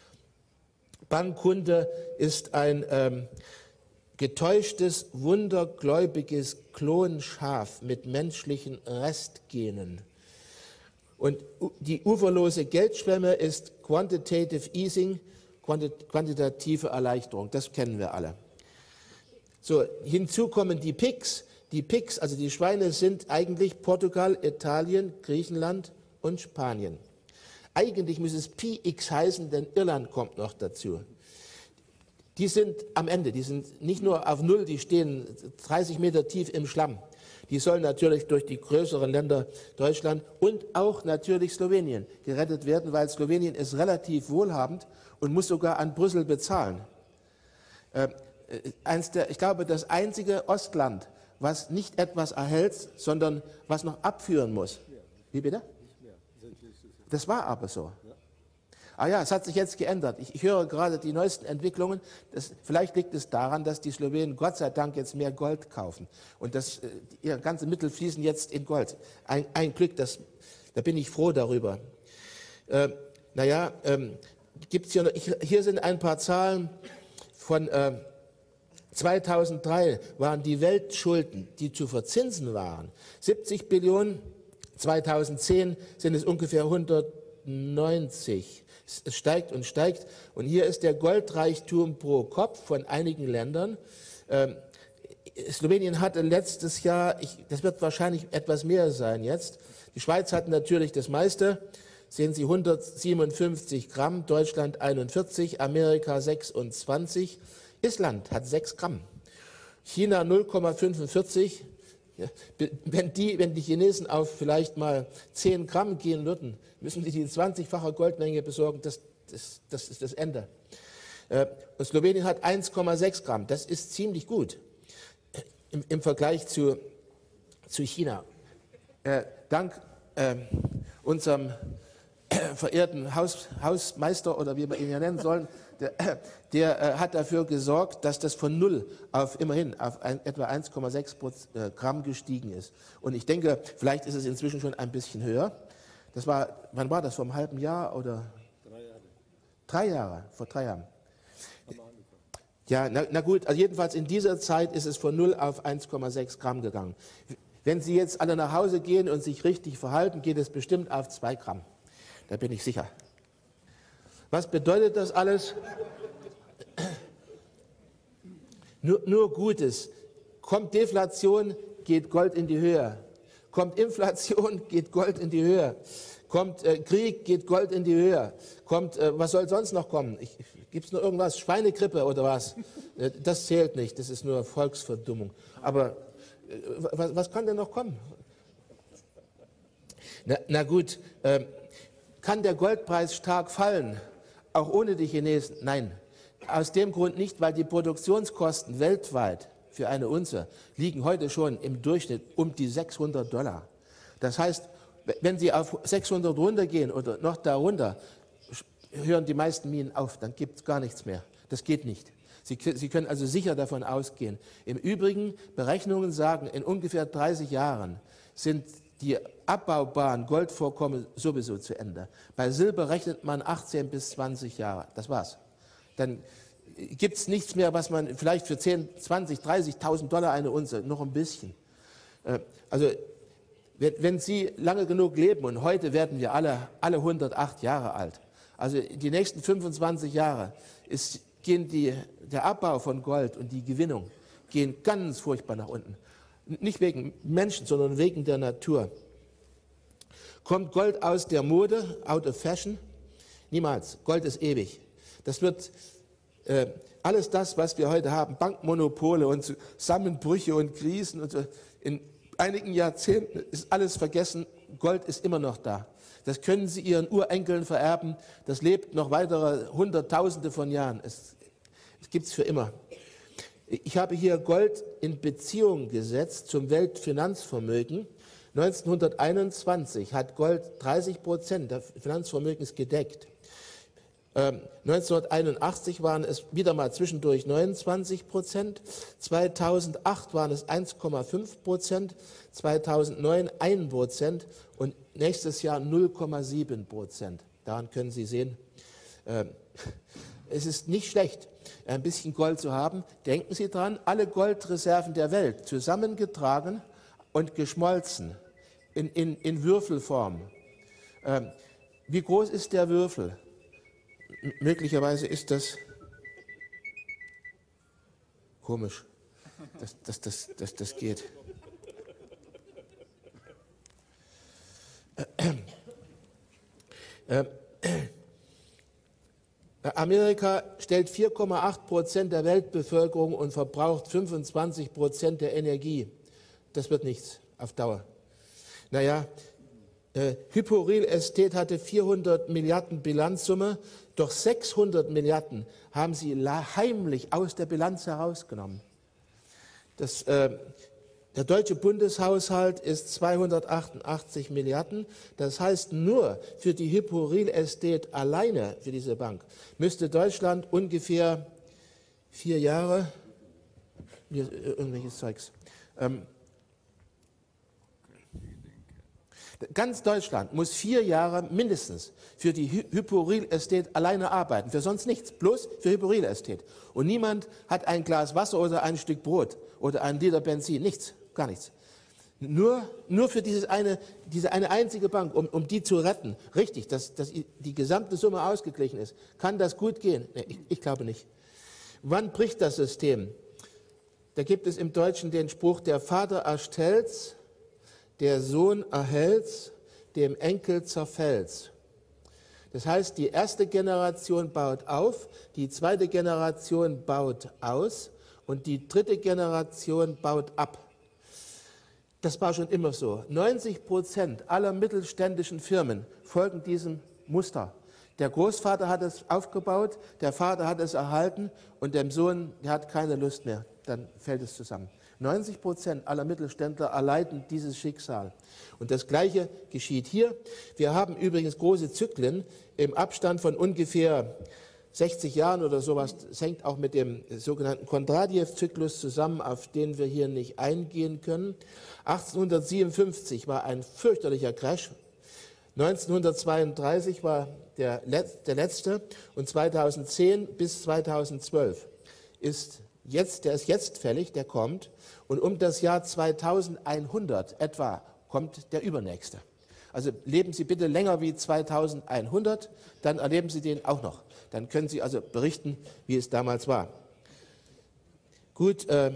Bankkunde ist ein ähm, getäuschtes, wundergläubiges Klonschaf mit menschlichen Restgenen. Und die uferlose Geldschwemme ist Quantitative Easing, quantitative Erleichterung. Das kennen wir alle. So, hinzu kommen die P I Gs. Die P I Gs, also die Schweine, sind eigentlich Portugal, Italien, Griechenland und Spanien. Eigentlich muss es P X heißen, denn Irland kommt noch dazu. Die sind am Ende, die sind nicht nur auf Null, die stehen dreißig Meter tief im Schlamm. Die sollen natürlich durch die größeren Länder Deutschland und auch natürlich Slowenien gerettet werden, weil Slowenien ist relativ wohlhabend und muss sogar an Brüssel bezahlen. Äh, eins der, ich glaube, das einzige Ostland, was nicht etwas erhält, sondern was noch abführen muss. Wie bitte? Das war aber so. Ah ja, es hat sich jetzt geändert. Ich, ich höre gerade die neuesten Entwicklungen. Das, vielleicht liegt es daran, dass die Slowenen Gott sei Dank jetzt mehr Gold kaufen. Und das, äh, ihre ganzen Mittel fließen jetzt in Gold. Ein, ein Glück, das, da bin ich froh darüber. Äh, naja, ähm, gibt's hier, noch, ich, hier sind ein paar Zahlen von äh, zweitausenddrei waren die Weltschulden, die zu verzinsen waren, siebzig Billionen. zweitausendzehn sind es ungefähr hundertneunzig. Es steigt und steigt. Und hier ist der Goldreichtum pro Kopf von einigen Ländern. Ähm, Slowenien hatte letztes Jahr, ich, das wird wahrscheinlich etwas mehr sein jetzt, die Schweiz hat natürlich das meiste, sehen Sie hundertsiebenundfünfzig Gramm, Deutschland einundvierzig, Amerika sechsundzwanzig, Island hat sechs Gramm, China null Komma fünfundvierzig. Ja, wenn, die, wenn die Chinesen auf vielleicht mal zehn Gramm gehen würden, müssen sie die zwanzigfache Goldmenge besorgen, das, das, das ist das Ende. Äh, und Slowenien hat eins Komma sechs Gramm, das ist ziemlich gut im, im Vergleich zu, zu China. Äh, dank äh, unserem äh, verehrten Haus, Hausmeister oder wie wir ihn ja nennen sollen, der, der äh, hat dafür gesorgt, dass das von null auf immerhin auf ein, etwa eins Komma sechs Gramm gestiegen ist. Und ich denke, vielleicht ist es inzwischen schon ein bisschen höher. Das war, wann war das, vor einem halben Jahr oder? Drei Jahre. Drei Jahre, vor drei Jahren. Ja, na, na gut, also jedenfalls in dieser Zeit ist es von null auf eins Komma sechs Gramm gegangen. Wenn Sie jetzt alle nach Hause gehen und sich richtig verhalten, geht es bestimmt auf zwei Gramm. Da bin ich sicher. Was bedeutet das alles? Nur, nur Gutes. Kommt Deflation, geht Gold in die Höhe. Kommt Inflation, geht Gold in die Höhe. Kommt äh, Krieg, geht Gold in die Höhe. Kommt, äh, was soll sonst noch kommen? Gibt es noch irgendwas? Schweinegrippe oder was? Äh, das zählt nicht, das ist nur Volksverdummung. Aber äh, was, was kann denn noch kommen? Na, na gut, äh, kann der Goldpreis stark fallen? Auch ohne die Chinesen? Nein. Aus dem Grund nicht, weil die Produktionskosten weltweit für eine Unze liegen heute schon im Durchschnitt um die sechshundert Dollar. Das heißt, wenn Sie auf sechshundert runtergehen oder noch darunter, hören die meisten Minen auf, dann gibt es gar nichts mehr. Das geht nicht. Sie, Sie können also sicher davon ausgehen. Im Übrigen, Berechnungen sagen, in ungefähr dreißig Jahren sind die abbaubaren Goldvorkommen sowieso zu Ende. Bei Silber rechnet man achtzehn bis zwanzig Jahre. Das war's. Dann gibt es nichts mehr, was man vielleicht für zehn, zwanzig, dreißigtausend Dollar eine Unze, noch ein bisschen. Also wenn, wenn Sie lange genug leben, und heute werden wir alle, alle hundertacht Jahre alt, also die nächsten fünfundzwanzig Jahre ist, gehen die, der Abbau von Gold und die Gewinnung gehen ganz furchtbar nach unten. Nicht wegen Menschen, sondern wegen der Natur. Kommt Gold aus der Mode, out of fashion? Niemals. Gold ist ewig. Das wird äh, alles das, was wir heute haben, Bankmonopole und Zusammenbrüche und Krisen und so, in einigen Jahrzehnten ist alles vergessen. Gold ist immer noch da. Das können Sie Ihren Urenkeln vererben. Das lebt noch weitere Hunderttausende von Jahren. Es, es gibt es für immer. Ich habe hier Gold in Beziehung gesetzt zum Weltfinanzvermögen. neunzehnhunderteinundzwanzig hat Gold dreißig Prozent des Finanzvermögens gedeckt. Ähm, neunzehnhunderteinundachtzig waren es wieder mal zwischendurch neunundzwanzig Prozent, zweitausendacht waren es eins Komma fünf Prozent, zweitausendneun ein Prozent und nächstes Jahr null Komma sieben Prozent. Daran können Sie sehen, äh, es ist nicht schlecht, ein bisschen Gold zu haben. Denken Sie dran, alle Goldreserven der Welt zusammengetragen und geschmolzen in, in, in Würfelform. Ähm, wie groß ist der Würfel? M- möglicherweise ist das komisch, dass das, das, das, das geht. Äh, äh, Amerika stellt vier Komma acht Prozent der Weltbevölkerung und verbraucht fünfundzwanzig Prozent der Energie. Das wird nichts auf Dauer. Naja, äh, Hypo Real Estate hatte vierhundert Milliarden Bilanzsumme, doch sechshundert Milliarden haben sie heimlich aus der Bilanz herausgenommen. Das, äh, Der deutsche Bundeshaushalt ist zweihundertachtundachtzig Milliarden. Das heißt, nur für die Hypo Real Estate alleine, für diese Bank, müsste Deutschland ungefähr vier Jahre, hier, irgendwelches Zeugs, ähm, ganz Deutschland muss vier Jahre mindestens für die Hypo Real Estate alleine arbeiten, für sonst nichts, bloß für Hypo Real Estate. Und niemand hat ein Glas Wasser oder ein Stück Brot oder einen Liter Benzin, nichts, gar nichts. Nur, nur für dieses eine, diese eine einzige Bank, um, um die zu retten, richtig, dass, dass die gesamte Summe ausgeglichen ist, kann das gut gehen? Nee, ich, ich glaube nicht. Wann bricht das System? Da gibt es im Deutschen den Spruch, der Vater erstellt's, der Sohn erhält's, dem Enkel zerfällt's. Das heißt, die erste Generation baut auf, die zweite Generation baut aus und die dritte Generation baut ab. Das war schon immer so. neunzig Prozent aller mittelständischen Firmen folgen diesem Muster. Der Großvater hat es aufgebaut, der Vater hat es erhalten und der Sohn, der hat keine Lust mehr, dann fällt es zusammen. neunzig Prozent aller Mittelständler erleiden dieses Schicksal. Und das Gleiche geschieht hier. Wir haben übrigens große Zyklen im Abstand von ungefähr sechzig Jahren oder sowas. Das hängt auch mit dem sogenannten Kondratjew-Zyklus zusammen, auf den wir hier nicht eingehen können. achtzehnhundertsiebenundfünfzig war ein fürchterlicher Crash. neunzehnhundertzweiunddreißig war der, Letz-, der letzte und zweitausendzehn bis zweitausendzwölf ist jetzt, der ist jetzt fällig, der kommt. Und um das Jahr zweitausendeinhundert etwa kommt der übernächste. Also leben Sie bitte länger wie zweitausendeinhundert, dann erleben Sie den auch noch. Dann können Sie also berichten, wie es damals war. Gut, äh,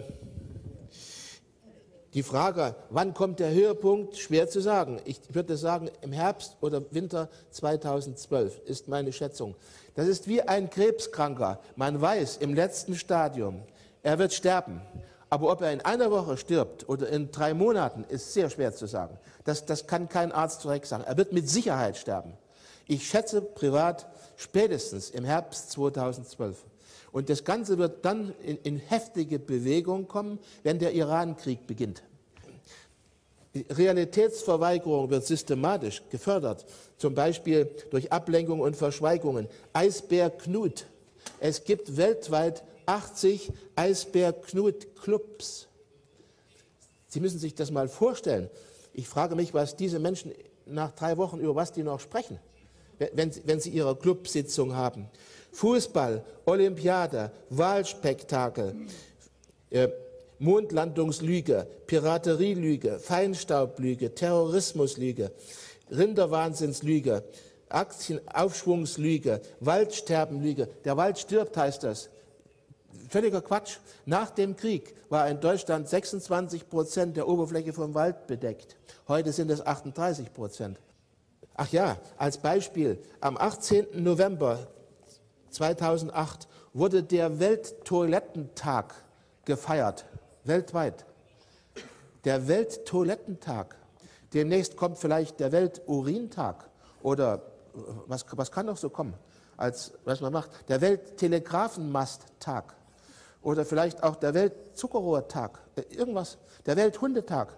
die Frage, wann kommt der Höhepunkt, schwer zu sagen. Ich würde sagen, im Herbst oder Winter zweitausendzwölf ist meine Schätzung. Das ist wie ein Krebskranker. Man weiß im letzten Stadium, er wird sterben. Aber ob er in einer Woche stirbt oder in drei Monaten, ist sehr schwer zu sagen. Das, das kann kein Arzt direkt sagen. Er wird mit Sicherheit sterben. Ich schätze privat spätestens im Herbst zweitausendzwölf. Und das Ganze wird dann in, in heftige Bewegung kommen, wenn der Iran-Krieg beginnt. Die Realitätsverweigerung wird systematisch gefördert, zum Beispiel durch Ablenkung und Verschweigungen. Eisbär Knut. Es gibt weltweit achtzig Eisbär Knut-Clubs. Sie müssen sich das mal vorstellen. Ich frage mich, was diese Menschen nach drei Wochen, über was die noch sprechen, wenn, wenn sie ihre Clubsitzung haben. Fußball, Olympiade, Wahlspektakel, äh, Mondlandungslüge, Piraterielüge, Feinstaublüge, Terrorismuslüge, Rinderwahnsinnslüge, Aktienaufschwungslüge, Waldsterbenlüge. Der Wald stirbt, heißt das. Völliger Quatsch. Nach dem Krieg war in Deutschland sechsundzwanzig Prozent der Oberfläche vom Wald bedeckt. Heute sind es achtunddreißig Prozent. Ach ja, als Beispiel, am achtzehnten November zweitausendacht wurde der Welttoilettentag gefeiert, weltweit. Der Welttoilettentag. Demnächst kommt vielleicht der Welturintag oder was, was kann noch so kommen, als was man macht. Der Welttelegrafenmasttag oder vielleicht auch der Weltzuckerrohrtag, irgendwas, der Welthundetag.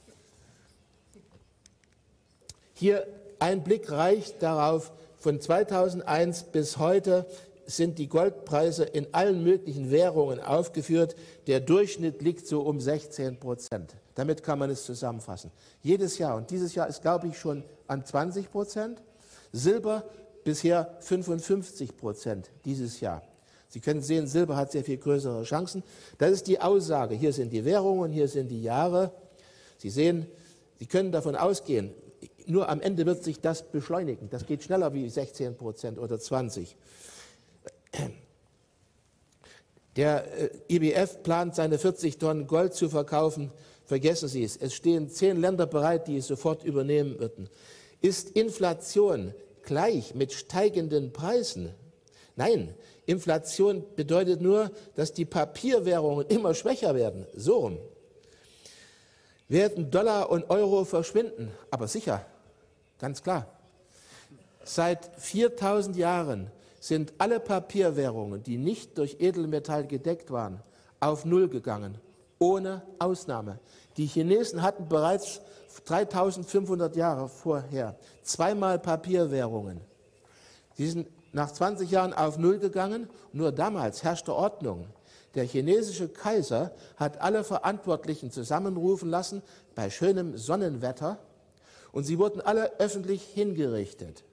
Hier ein Blick reicht darauf, von zweitausendeins bis heute sind die Goldpreise in allen möglichen Währungen aufgeführt. Der Durchschnitt liegt so um sechzehn Prozent. Damit kann man es zusammenfassen. Jedes Jahr. Und dieses Jahr ist, glaube ich, schon an zwanzig Prozent. Silber bisher fünfundfünfzig Prozent dieses Jahr. Sie können sehen, Silber hat sehr viel größere Chancen. Das ist die Aussage. Hier sind die Währungen, hier sind die Jahre. Sie sehen, Sie können davon ausgehen, nur am Ende wird sich das beschleunigen. Das geht schneller wie sechzehn Prozent oder zwanzig. Der I B F plant, seine vierzig Tonnen Gold zu verkaufen. Vergessen Sie es. Es stehen zehn Länder bereit, die es sofort übernehmen würden. Ist Inflation gleich mit steigenden Preisen? Nein, Inflation bedeutet nur, dass die Papierwährungen immer schwächer werden. So rum. Werden Dollar und Euro verschwinden? Aber sicher, ganz klar. Seit viertausend Jahren sind alle Papierwährungen, die nicht durch Edelmetall gedeckt waren, auf Null gegangen. ohne Ausnahme. Die Chinesen hatten bereits dreitausendfünfhundert Jahre vorher zweimal Papierwährungen. Sie sind nach zwanzig Jahren auf Null gegangen, nur damals herrschte Ordnung. Der chinesische Kaiser hat alle Verantwortlichen zusammenrufen lassen bei schönem Sonnenwetter und sie wurden alle öffentlich hingerichtet.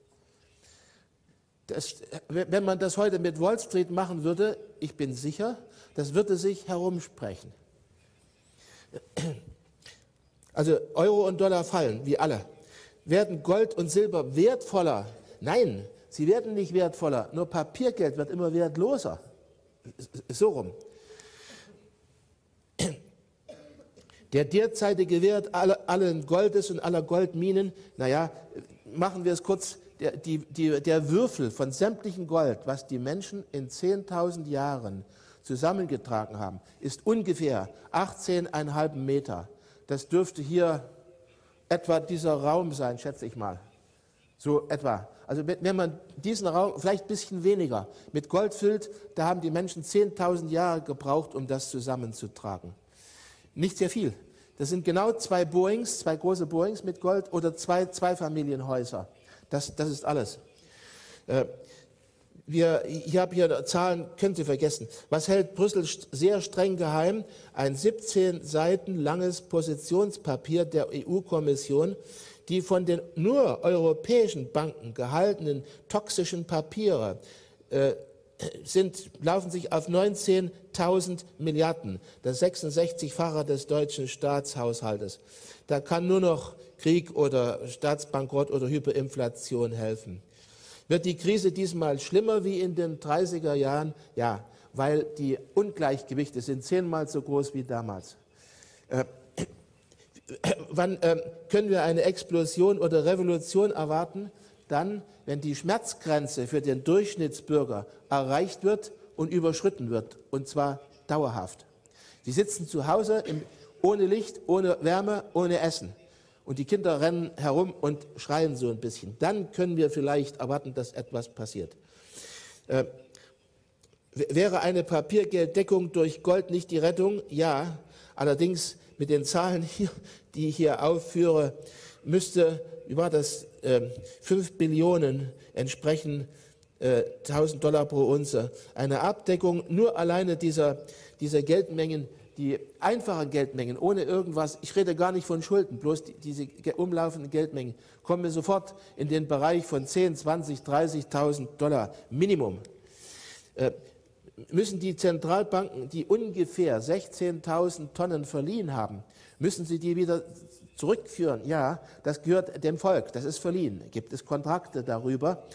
Das, wenn man das heute mit Wall Street machen würde, ich bin sicher, das würde sich herumsprechen. Also Euro und Dollar fallen, wie alle. Werden Gold und Silber wertvoller? Nein, sie werden nicht wertvoller, nur Papiergeld wird immer wertloser. So rum. Der derzeitige Wert aller, allen Goldes und aller Goldminen, naja, machen wir es kurz, der, die, die, der Würfel von sämtlichem Gold, was die Menschen in zehntausend Jahren zusammengetragen haben, ist ungefähr achtzehn Komma fünf Meter. Das dürfte hier etwa dieser Raum sein, schätze ich mal. So etwa. Also wenn man diesen Raum, vielleicht ein bisschen weniger, mit Gold füllt, da haben die Menschen zehntausend Jahre gebraucht, um das zusammenzutragen. Nicht sehr viel. Das sind genau zwei Boeings, zwei große Boeings mit Gold oder zwei Zweifamilienhäuser. Das, das ist alles. Äh, wir, ich habe hier Zahlen, könnt ihr vergessen. Was hält Brüssel sehr streng geheim? Ein siebzehn Seiten langes Positionspapier der E U-Kommission, die von den nur europäischen Banken gehaltenen toxischen Papiere äh, sind, laufen sich auf neunzehntausend Milliarden, das sechsundsechzigfache des deutschen Staatshaushaltes. Da kann nur noch Krieg oder Staatsbankrott oder Hyperinflation helfen. Wird die Krise diesmal schlimmer wie in den dreißiger Jahren? Ja, weil die Ungleichgewichte sind zehnmal so groß wie damals. Äh, Wann äh, können wir eine Explosion oder Revolution erwarten? Dann, wenn die Schmerzgrenze für den Durchschnittsbürger erreicht wird und überschritten wird, und zwar dauerhaft. Sie sitzen zu Hause im, ohne Licht, ohne Wärme, ohne Essen. Und die Kinder rennen herum und schreien so ein bisschen. Dann können wir vielleicht erwarten, dass etwas passiert. Äh, wäre eine Papiergelddeckung durch Gold nicht die Rettung? Ja, allerdings mit den Zahlen, hier, die ich hier aufführe, müsste, wie war das, äh, fünf Billionen entsprechen äh, tausend Dollar pro Unze. Eine Abdeckung nur alleine dieser, dieser Geldmengen, die einfachen Geldmengen, ohne irgendwas, ich rede gar nicht von Schulden, bloß die, diese umlaufenden Geldmengen, kommen wir sofort in den Bereich von zehn, zwanzig, dreißigtausend Dollar Minimum. Äh, Müssen die Zentralbanken, die ungefähr sechzehntausend Tonnen verliehen haben, müssen sie die wieder zurückführen? Ja, das gehört dem Volk, das ist verliehen. Gibt es Kontrakte darüber?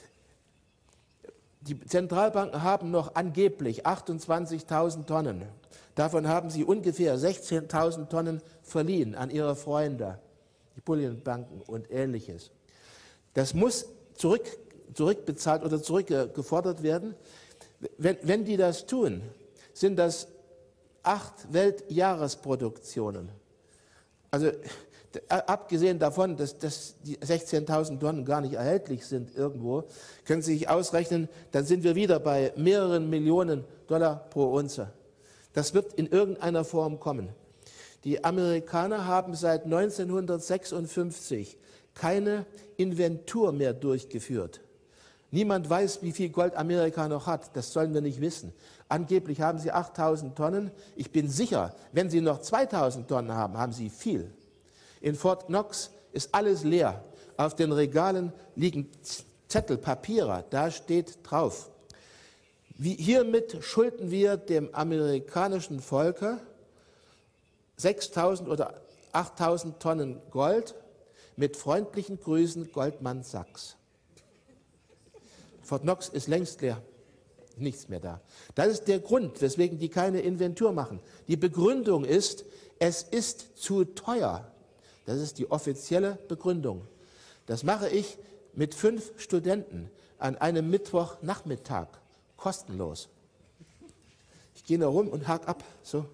Die Zentralbanken haben noch angeblich achtundzwanzigtausend Tonnen. Davon haben sie ungefähr sechzehntausend Tonnen verliehen an ihre Freunde, die Bullienbanken und Ähnliches. Das muss zurück, zurückbezahlt oder zurückgefordert werden. Wenn, wenn die das tun, sind das acht Weltjahresproduktionen. Also abgesehen davon, dass, dass die sechzehntausend Tonnen gar nicht erhältlich sind irgendwo, können Sie sich ausrechnen, dann sind wir wieder bei mehreren Millionen Dollar pro Unze. Das wird in irgendeiner Form kommen. Die Amerikaner haben seit neunzehnhundertsechsundfünfzig keine Inventur mehr durchgeführt. Niemand weiß, wie viel Gold Amerika noch hat. Das sollen wir nicht wissen. Angeblich haben sie achttausend Tonnen. Ich bin sicher, wenn sie noch zweitausend Tonnen haben, haben sie viel. In Fort Knox ist alles leer. Auf den Regalen liegen Zettel, Papiere. Da steht drauf: Wie, hiermit schulden wir dem amerikanischen Volke sechstausend oder achttausend Tonnen Gold. Mit freundlichen Grüßen, Goldman Sachs. Fort Knox ist längst leer, nichts mehr da. Das ist der Grund, weswegen die keine Inventur machen. Die Begründung ist, es ist zu teuer. Das ist die offizielle Begründung. Das mache ich mit fünf Studenten an einem Mittwochnachmittag, kostenlos. Ich gehe da rum und hake ab. So.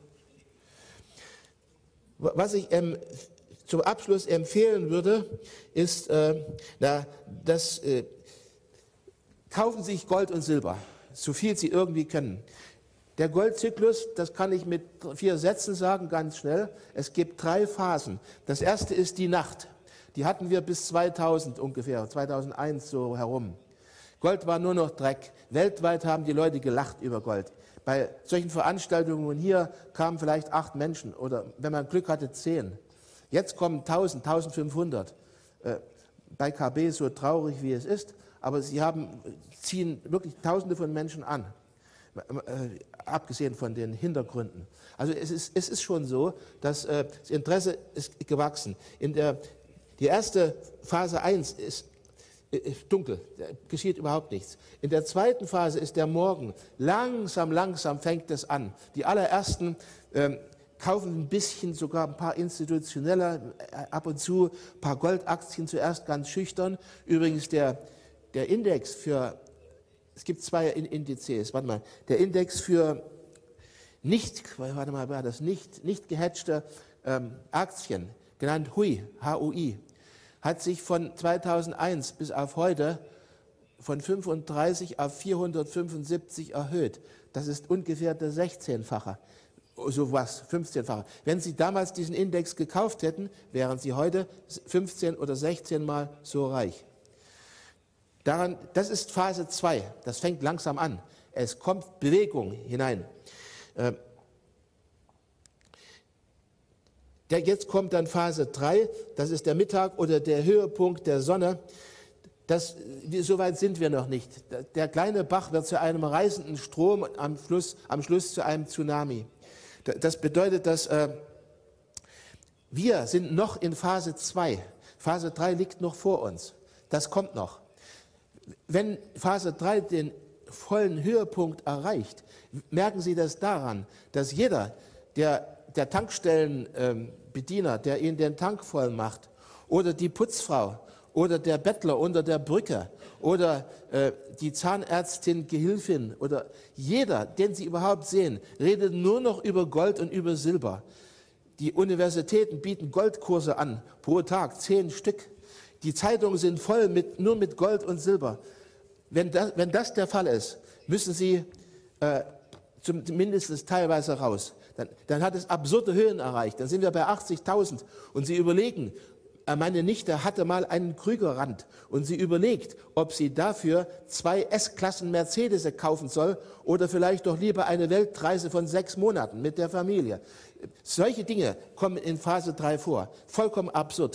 Was ich ähm, zum Abschluss empfehlen würde, ist, äh, na, dass äh, kaufen Sie sich Gold und Silber, so viel Sie irgendwie können. Der Goldzyklus, das kann ich mit vier Sätzen sagen, ganz schnell. Es gibt drei Phasen. Das erste ist die Nacht. Die hatten wir bis zweitausend ungefähr, zweitausendeins so herum. Gold war nur noch Dreck. Weltweit haben die Leute gelacht über Gold. Bei solchen Veranstaltungen hier kamen vielleicht acht Menschen oder wenn man Glück hatte, zehn. Jetzt kommen tausend, tausendfünfhundert. Äh, bei K B so traurig wie es ist, aber sie haben, ziehen wirklich Tausende von Menschen an, äh, abgesehen von den Hintergründen. Also es ist, es ist schon so, dass äh, das Interesse ist gewachsen. In der, die erste Phase eins ist dunkel, da geschieht überhaupt nichts. In der zweiten Phase ist der Morgen. Langsam, langsam fängt es an. Die allerersten ähm, kaufen ein bisschen, sogar ein paar institutionelle, äh, ab und zu ein paar Goldaktien, zuerst ganz schüchtern. Übrigens der, der Index für, es gibt zwei Indizes, warte mal, der Index für nicht, warte mal, war das nicht, nicht gehatchte ähm, Aktien, genannt H U I, H U I, hat sich von zweitausendeins bis auf heute von fünfunddreißig auf vierhundertfünfundsiebzig erhöht. Das ist ungefähr der sechzehnfache, so was, fünfzehnfache. Wenn Sie damals diesen Index gekauft hätten, wären Sie heute fünfzehn oder sechzehn Mal so reich. Daran, das ist Phase zwei, das fängt langsam an. Es kommt Bewegung hinein. Äh, Der, jetzt kommt dann Phase drei, das ist der Mittag oder der Höhepunkt der Sonne. Das, so weit sind wir noch nicht. Der kleine Bach wird zu einem reißenden Strom und am Schluss, am Schluss zu einem Tsunami. Das bedeutet, dass äh, wir sind noch in Phase zwei. Phase drei liegt noch vor uns. Das kommt noch. Wenn Phase drei den vollen Höhepunkt erreicht, merken Sie das daran, dass jeder, der, der Tankstellenbediener, der Ihnen den Tank voll macht, oder die Putzfrau, oder der Bettler unter der Brücke, oder äh, die Zahnärztin, Gehilfin, oder jeder, den Sie überhaupt sehen, redet nur noch über Gold und über Silber. Die Universitäten bieten Goldkurse an, pro Tag, zehn Stück. Die Zeitungen sind voll mit, nur mit Gold und Silber. Wenn das, wenn das der Fall ist, müssen Sie äh, zumindest teilweise raus. Dann, dann hat es absurde Höhen erreicht. Dann sind wir bei achtzigtausend. Und Sie überlegen, meine Nichte hatte mal einen Krügerrand. Und sie überlegt, ob sie dafür zwei S-Klassen Mercedes kaufen soll oder vielleicht doch lieber eine Weltreise von sechs Monaten mit der Familie. Solche Dinge kommen in Phase drei vor. Vollkommen absurd.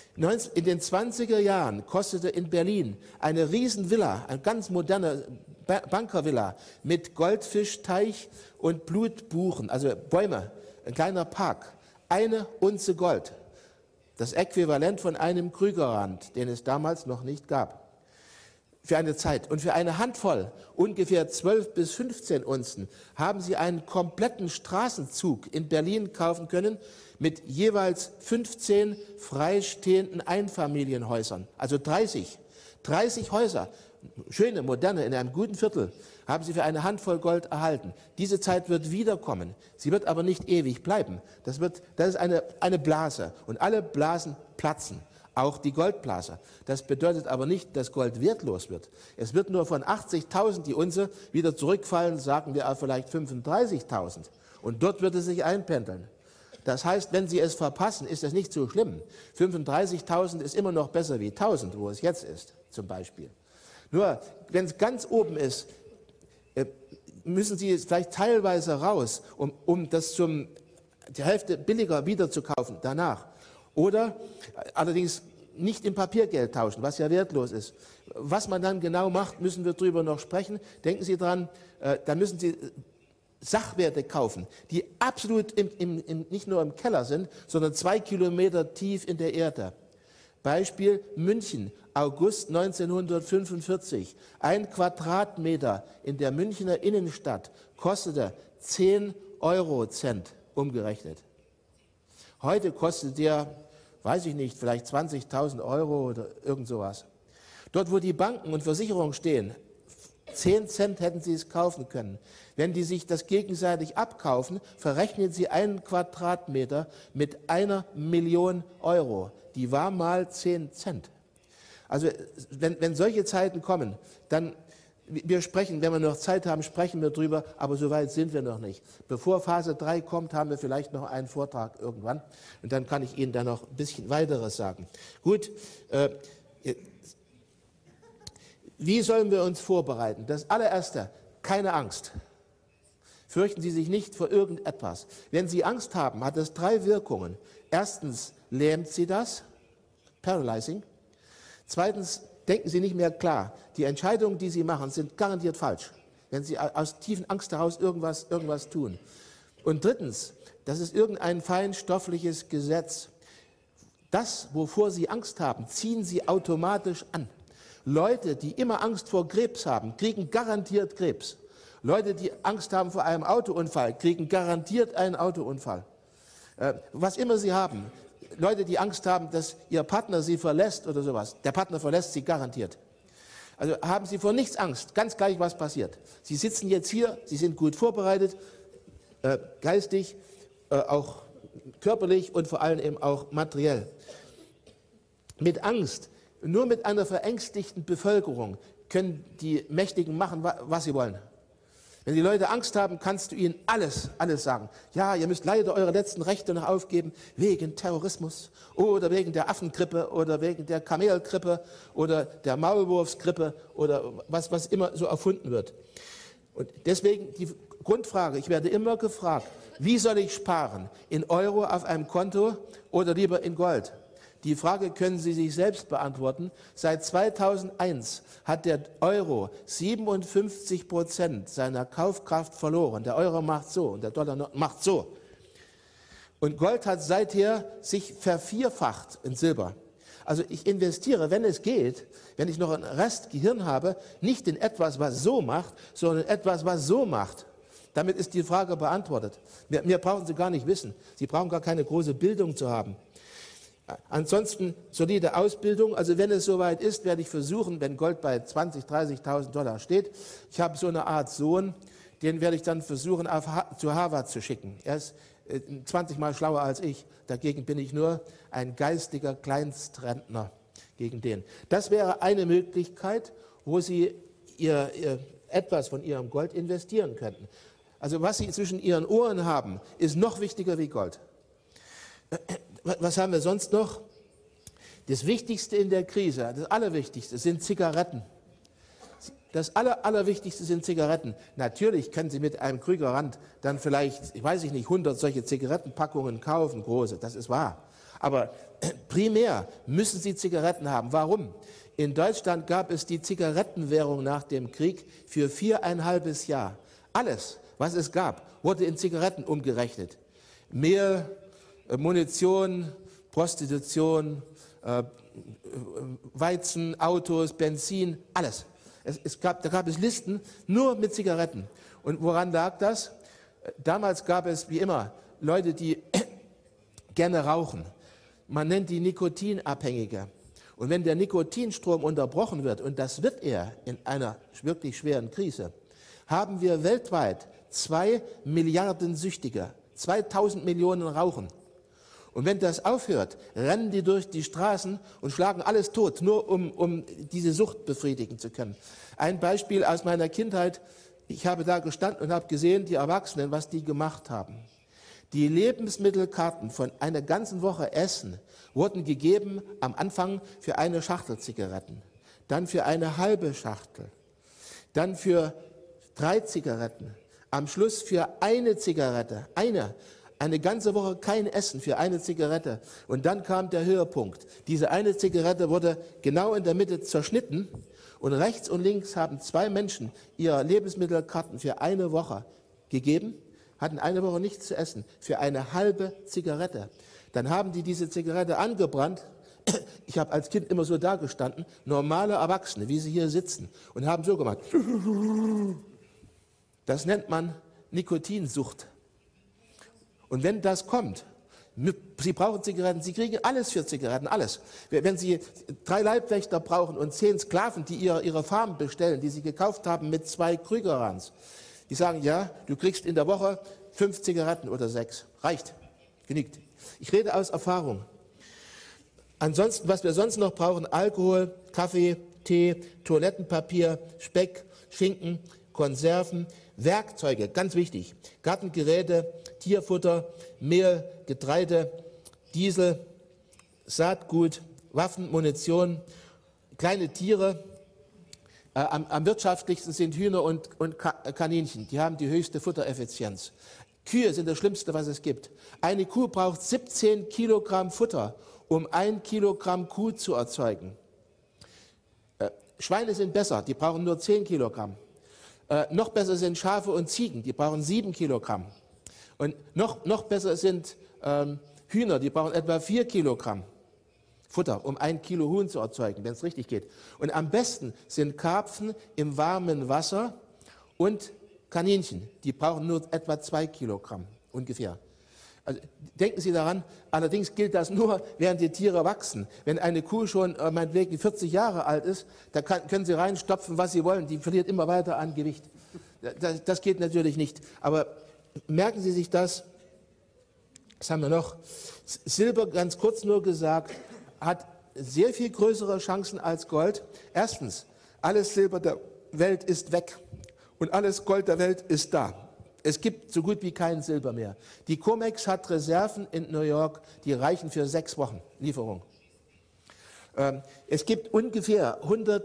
In den zwanziger Jahren kostete in Berlin eine Riesenvilla, eine ganz moderne Bankervilla mit Goldfischteich und Blutbuchen, also Bäume, ein kleiner Park, eine Unze Gold. Das Äquivalent von einem Krügerrand, den es damals noch nicht gab. Für eine Zeit. Und für eine Handvoll, ungefähr zwölf bis fünfzehn Unzen, haben Sie einen kompletten Straßenzug in Berlin kaufen können mit jeweils fünfzehn freistehenden Einfamilienhäusern. Also dreißig. dreißig Häuser, schöne, moderne, in einem guten Viertel, haben Sie für eine Handvoll Gold erhalten. Diese Zeit wird wiederkommen. Sie wird aber nicht ewig bleiben. Das, wird, das ist eine, eine Blase. Und alle Blasen platzen. Auch die Goldblase. Das bedeutet aber nicht, dass Gold wertlos wird. Es wird nur von achtzigtausend die Unze wieder zurückfallen, sagen wir auf vielleicht fünfunddreißigtausend. Und dort wird es sich einpendeln. Das heißt, wenn Sie es verpassen, ist das nicht so schlimm. fünfunddreißigtausend ist immer noch besser wie tausend, wo es jetzt ist, zum Beispiel. Nur, wenn es ganz oben ist, müssen Sie vielleicht teilweise raus, um, um das zum die Hälfte billiger wieder zu kaufen danach. Oder allerdings nicht im Papiergeld tauschen, was ja wertlos ist. Was man dann genau macht, müssen wir darüber noch sprechen. Denken Sie dran, äh, da müssen Sie Sachwerte kaufen, die absolut im, im, im, nicht nur im Keller sind, sondern zwei Kilometer tief in der Erde. Beispiel München, August neunzehnhundertfünfundvierzig. Ein Quadratmeter in der Münchner Innenstadt kostete zehn Eurocent umgerechnet. Heute kostet der, weiß ich nicht, vielleicht zwanzigtausend Euro oder irgend sowas. Dort, wo die Banken und Versicherungen stehen, zehn Cent hätten sie es kaufen können. Wenn die sich das gegenseitig abkaufen, verrechnen sie einen Quadratmeter mit einer Million Euro. Die war mal zehn Cent. Also wenn, wenn solche Zeiten kommen, dann Wir sprechen, wenn wir noch Zeit haben, sprechen wir drüber, aber so weit sind wir noch nicht. Bevor Phase drei kommt, haben wir vielleicht noch einen Vortrag irgendwann und dann kann ich Ihnen da noch ein bisschen weiteres sagen. Gut, äh, wie sollen wir uns vorbereiten? Das allererste, keine Angst. Fürchten Sie sich nicht vor irgendetwas. Wenn Sie Angst haben, hat das drei Wirkungen. Erstens lähmt Sie das, paralyzing. Zweitens denken Sie nicht mehr klar. Die Entscheidungen, die Sie machen, sind garantiert falsch, wenn Sie aus tiefen Angst heraus irgendwas, irgendwas tun. Und drittens, das ist irgendein feinstoffliches Gesetz. Das, wovor Sie Angst haben, ziehen Sie automatisch an. Leute, die immer Angst vor Krebs haben, kriegen garantiert Krebs. Leute, die Angst haben vor einem Autounfall, kriegen garantiert einen Autounfall. Äh, was immer Sie haben. Leute, die Angst haben, dass ihr Partner sie verlässt oder sowas, der Partner verlässt sie garantiert. Also haben Sie vor nichts Angst, ganz gleich, was passiert. Sie sitzen jetzt hier, Sie sind gut vorbereitet, äh, geistig, äh, auch körperlich und vor allem eben auch materiell. Mit Angst, nur mit einer verängstigten Bevölkerung können die Mächtigen machen, was sie wollen. Wenn die Leute Angst haben, kannst du ihnen alles, alles sagen. Ja, ihr müsst leider eure letzten Rechte noch aufgeben, wegen Terrorismus oder wegen der Affengrippe oder wegen der Kamelgrippe oder der Maulwurfsgrippe oder was, was immer so erfunden wird. Und deswegen die Grundfrage, ich werde immer gefragt, wie soll ich sparen? In Euro auf einem Konto oder lieber in Gold? Die Frage können Sie sich selbst beantworten. Seit zweitausendeins hat der Euro siebenundfünfzig Prozent seiner Kaufkraft verloren. Der Euro macht so und der Dollar macht so. Und Gold hat seither sich vervierfacht in Silber. Also ich investiere, wenn es geht, wenn ich noch einen Rest Gehirn habe, nicht in etwas, was so macht, sondern etwas, was so macht. Damit ist die Frage beantwortet. Mehr, mehr brauchen Sie gar nicht wissen. Sie brauchen gar keine große Bildung zu haben. Ansonsten solide Ausbildung, also wenn es soweit ist, werde ich versuchen, wenn Gold bei zwanzigtausend, dreißigtausend Dollar steht, ich habe so eine Art Sohn, den werde ich dann versuchen, auf ha zu Harvard zu schicken. Er ist äh, zwanzig Mal schlauer als ich, dagegen bin ich nur ein geistiger Kleinstrentner gegen den. Das wäre eine Möglichkeit, wo Sie ihr, ihr, etwas von Ihrem Gold investieren könnten. Also was Sie zwischen Ihren Ohren haben, ist noch wichtiger wie Gold. Was haben wir sonst noch? Das Wichtigste in der Krise, das Allerwichtigste sind Zigaretten. Das Aller, Allerwichtigste sind Zigaretten. Natürlich können Sie mit einem Krügerrand dann vielleicht, ich weiß ich nicht, hundert solche Zigarettenpackungen kaufen, große, das ist wahr. Aber primär müssen Sie Zigaretten haben. Warum? In Deutschland gab es die Zigarettenwährung nach dem Krieg für viereinhalbes Jahr. Alles, was es gab, wurde in Zigaretten umgerechnet. Mehl, Munition, Prostitution, äh, Weizen, Autos, Benzin, alles. Es, es gab, da gab es Listen nur mit Zigaretten. Und woran lag das? Damals gab es, wie immer, Leute, die gerne rauchen. Man nennt die Nikotinabhängige. Und wenn der Nikotinstrom unterbrochen wird, und das wird er in einer wirklich schweren Krise, haben wir weltweit zwei Milliarden Süchtige, zweitausend Millionen rauchen. Und wenn das aufhört, rennen die durch die Straßen und schlagen alles tot, nur um, um diese Sucht befriedigen zu können. Ein Beispiel aus meiner Kindheit, ich habe da gestanden und habe gesehen, die Erwachsenen, was die gemacht haben. Die Lebensmittelkarten von einer ganzen Woche Essen wurden gegeben am Anfang für eine Schachtel Zigaretten, dann für eine halbe Schachtel, dann für drei Zigaretten, am Schluss für eine Zigarette, eine. Eine ganze Woche kein Essen für eine Zigarette. Und dann kam der Höhepunkt. Diese eine Zigarette wurde genau in der Mitte zerschnitten und rechts und links haben zwei Menschen ihre Lebensmittelkarten für eine Woche gegeben, hatten eine Woche nichts zu essen, für eine halbe Zigarette. Dann haben die diese Zigarette angebrannt. Ich habe als Kind immer so dagestanden, normale Erwachsene, wie sie hier sitzen, und haben so gemacht. Das nennt man Nikotinsucht. Und wenn das kommt, Sie brauchen Zigaretten, Sie kriegen alles für Zigaretten, alles. Wenn Sie drei Leibwächter brauchen und zehn Sklaven, die ihre, ihre Farm bestellen, die Sie gekauft haben mit zwei Krügerrands, die sagen, ja, du kriegst in der Woche fünf Zigaretten oder sechs. Reicht, genügt. Ich rede aus Erfahrung. Ansonsten, was wir sonst noch brauchen, Alkohol, Kaffee, Tee, Toilettenpapier, Speck, Schinken, Konserven, Werkzeuge, ganz wichtig, Gartengeräte, Tierfutter, Mehl, Getreide, Diesel, Saatgut, Waffen, Munition, kleine Tiere. Äh, am, am wirtschaftlichsten sind Hühner und, und Kaninchen, die haben die höchste Futtereffizienz. Kühe sind das Schlimmste, was es gibt. Eine Kuh braucht siebzehn Kilogramm Futter, um ein Kilogramm Kuh zu erzeugen. Äh, Schweine sind besser, die brauchen nur zehn Kilogramm. Äh, noch besser sind Schafe und Ziegen, die brauchen sieben Kilogramm. Und noch, noch besser sind ähm, Hühner, die brauchen etwa vier Kilogramm Futter, um ein Kilo Huhn zu erzeugen, wenn es richtig geht. Und am besten sind Karpfen im warmen Wasser und Kaninchen, die brauchen nur etwa zwei Kilogramm ungefähr. Also denken Sie daran, allerdings gilt das nur, während die Tiere wachsen. Wenn eine Kuh schon äh, meinetwegen vierzig Jahre alt ist, da kann, können Sie reinstopfen, was Sie wollen, die verliert immer weiter an Gewicht. Das, das geht natürlich nicht. Aber merken Sie sich das, was haben wir noch? Silber, ganz kurz nur gesagt, hat sehr viel größere Chancen als Gold. Erstens, alles Silber der Welt ist weg und alles Gold der Welt ist da. Es gibt so gut wie kein Silber mehr. Die COMEX hat Reserven in New York, die reichen für sechs Wochen Lieferung. Ähm, es gibt ungefähr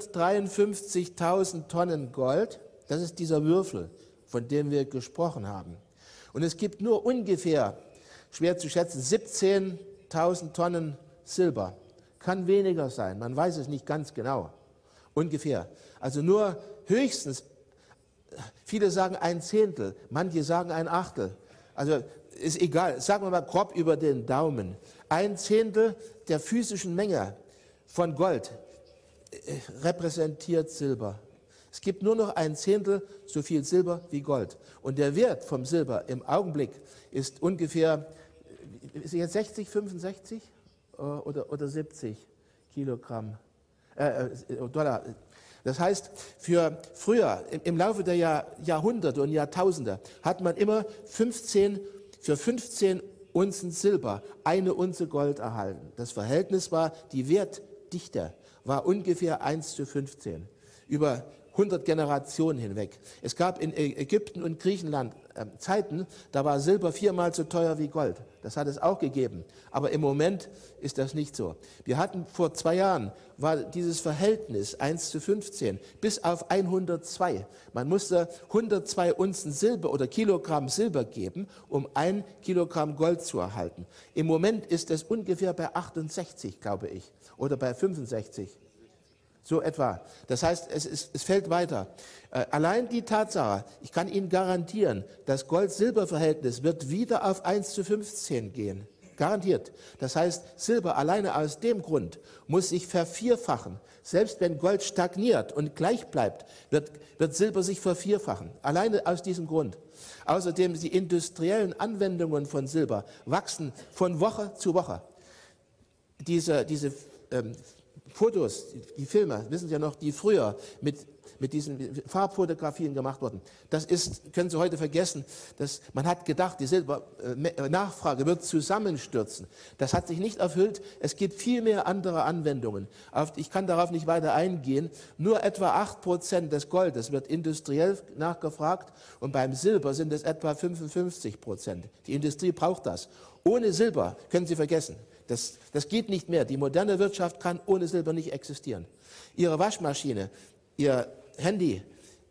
hundertdreiundfünfzigtausend Tonnen Gold. Das ist dieser Würfel, von dem wir gesprochen haben. Und es gibt nur ungefähr, schwer zu schätzen, siebzehntausend Tonnen Silber. Kann weniger sein, man weiß es nicht ganz genau. Ungefähr. Also nur höchstens, viele sagen ein Zehntel, manche sagen ein Achtel. Also ist egal, sagen wir mal grob über den Daumen. Ein Zehntel der physischen Menge von Gold repräsentiert Silber. Es gibt nur noch ein Zehntel so viel Silber wie Gold. Und der Wert vom Silber im Augenblick ist ungefähr, ist jetzt sechzig, fünfundsechzig oder, oder siebzig Kilogramm, äh, Dollar. Das heißt, für früher, im Laufe der Jahr, Jahrhunderte und Jahrtausende, hat man immer fünfzehn, für fünfzehn Unzen Silber eine Unze Gold erhalten. Das Verhältnis war, die Wertdichte war ungefähr eins zu fünfzehn, über hundert Generationen hinweg. Es gab in Ägypten und Griechenland äh, Zeiten, da war Silber viermal so teuer wie Gold. Das hat es auch gegeben. Aber im Moment ist das nicht so. Wir hatten vor zwei Jahren, war dieses Verhältnis eins zu fünfzehn bis auf hundertzwei. Man musste hundertzwei Unzen Silber oder Kilogramm Silber geben, um ein Kilogramm Gold zu erhalten. Im Moment ist es ungefähr bei achtundsechzig, glaube ich, oder bei fünfundsechzig. So etwa. Das heißt, es, ist, es fällt weiter. Äh, allein die Tatsache, ich kann Ihnen garantieren, das Gold-Silber-Verhältnis wird wieder auf eins zu fünfzehn gehen. Garantiert. Das heißt, Silber alleine aus dem Grund muss sich vervierfachen. Selbst wenn Gold stagniert und gleich bleibt, wird, wird Silber sich vervierfachen. Alleine aus diesem Grund. Außerdem die industriellen Anwendungen von Silber wachsen von Woche zu Woche. Diese, diese ähm, Fotos, die Filme, wissen Sie ja noch, die früher mit, mit diesen Farbfotografien gemacht wurden. Das ist, können Sie heute vergessen, dass man hat gedacht, die Silbernachfrage wird zusammenstürzen. Das hat sich nicht erfüllt. Es gibt viel mehr andere Anwendungen. Ich kann darauf nicht weiter eingehen. Nur etwa acht Prozent des Goldes wird industriell nachgefragt und beim Silber sind es etwa fünfundfünfzig Prozent. Die Industrie braucht das. Ohne Silber können Sie vergessen. Das, das geht nicht mehr. Die moderne Wirtschaft kann ohne Silber nicht existieren. Ihre Waschmaschine, Ihr Handy,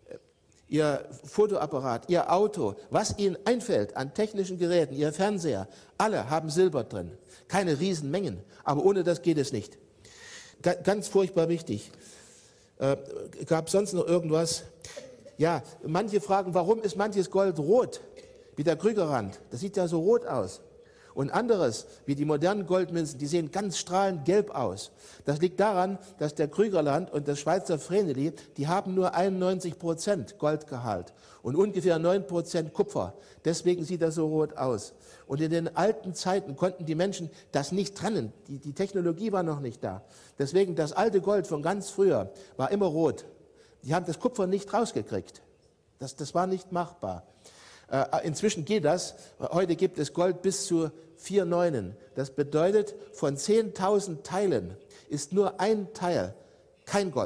Ihr Fotoapparat, Ihr Auto, was Ihnen einfällt an technischen Geräten, Ihr Fernseher, alle haben Silber drin. Keine Riesenmengen, aber ohne das geht es nicht. Ga, ganz furchtbar wichtig. Äh, gab sonst noch irgendwas? Ja, manche fragen, warum ist manches Gold rot, wie der Krügerrand? Das sieht ja so rot aus. Und anderes, wie die modernen Goldmünzen, die sehen ganz strahlend gelb aus. Das liegt daran, dass der Krügerrand und das Schweizer Vreneli, die haben nur einundneunzig Prozent Goldgehalt und ungefähr neun Prozent Kupfer. Deswegen sieht das so rot aus. Und in den alten Zeiten konnten die Menschen das nicht trennen. Die, die Technologie war noch nicht da. Deswegen das alte Gold von ganz früher war immer rot. Die haben das Kupfer nicht rausgekriegt. Das, das war nicht machbar. Inzwischen geht das. Heute gibt es Gold bis zu vier Neunen. Das bedeutet, von zehntausend Teilen ist nur ein Teil kein Gold.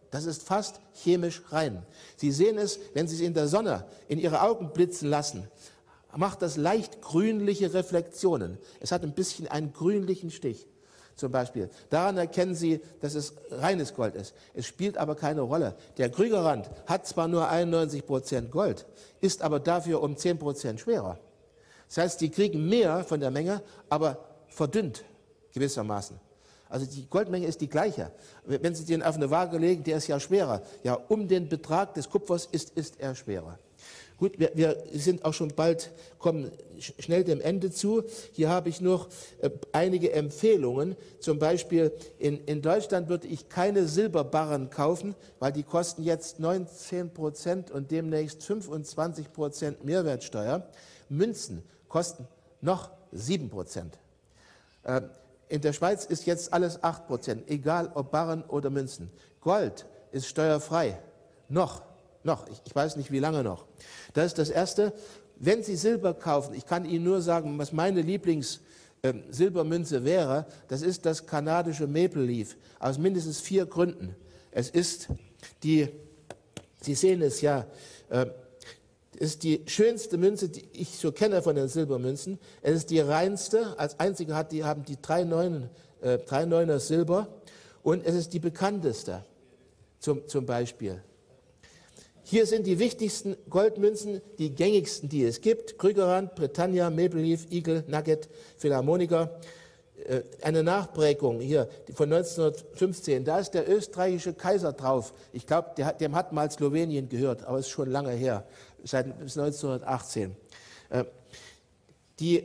Das ist fast chemisch rein. Sie sehen es, wenn Sie es in der Sonne in Ihre Augen blitzen lassen, macht das leicht grünliche Reflexionen. Es hat ein bisschen einen grünlichen Stich. Zum Beispiel. Daran erkennen Sie, dass es reines Gold ist. Es spielt aber keine Rolle. Der Krügerrand hat zwar nur einundneunzig Prozent Gold, ist aber dafür um zehn Prozent schwerer. Das heißt, die kriegen mehr von der Menge, aber verdünnt gewissermaßen. Also die Goldmenge ist die gleiche. Wenn Sie den auf eine Waage legen, der ist ja schwerer. Ja, um den Betrag des Kupfers ist, ist er schwerer. Gut, wir, wir sind auch schon bald, kommen schnell dem Ende zu. Hier habe ich noch äh, einige Empfehlungen. Zum Beispiel in, in Deutschland würde ich keine Silberbarren kaufen, weil die kosten jetzt neunzehn Prozent und demnächst fünfundzwanzig Prozent Mehrwertsteuer. Münzen kosten noch sieben Prozent. Äh, in der Schweiz ist jetzt alles acht Prozent, egal ob Barren oder Münzen. Gold ist steuerfrei. Noch. Noch, ich, ich weiß nicht, wie lange noch. Das ist das Erste. Wenn Sie Silber kaufen, ich kann Ihnen nur sagen, was meine Lieblings-Silbermünze äh, wäre, das ist das kanadische Maple Leaf, aus mindestens vier Gründen. Es ist die, Sie sehen es ja, äh, ist die schönste Münze, die ich so kenne von den Silbermünzen. Es ist die reinste, als einzige hat die, haben die drei Neunen, äh, drei Neuner Silber und es ist die bekannteste, zum, zum Beispiel. Hier sind die wichtigsten Goldmünzen, die gängigsten, die es gibt. Krügerrand, Britannia, Maple Leaf, Eagle, Nugget, Philharmonica. Äh, eine Nachprägung hier von neunzehnhundertfünfzehn, da ist der österreichische Kaiser drauf. Ich glaube, dem hat mal Slowenien gehört, aber es ist schon lange her, seit bis neunzehnhundertachtzehn. Äh, die,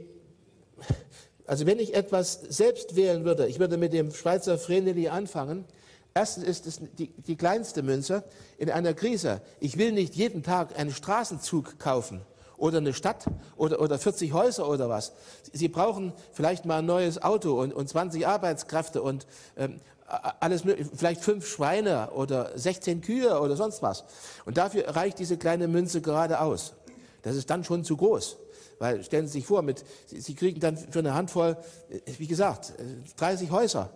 also wenn ich etwas selbst wählen würde, ich würde mit dem Schweizer Vreneli anfangen. Erstens ist es die, die kleinste Münze in einer Krise. Ich will nicht jeden Tag einen Straßenzug kaufen oder eine Stadt oder, oder vierzig Häuser oder was. Sie brauchen vielleicht mal ein neues Auto und, und zwanzig Arbeitskräfte und ähm, alles mögliche, vielleicht fünf Schweine oder sechzehn Kühe oder sonst was. Und dafür reicht diese kleine Münze gerade aus. Das ist dann schon zu groß. Weil stellen Sie sich vor, mit, Sie kriegen dann für eine Handvoll, wie gesagt, dreißig Häuser.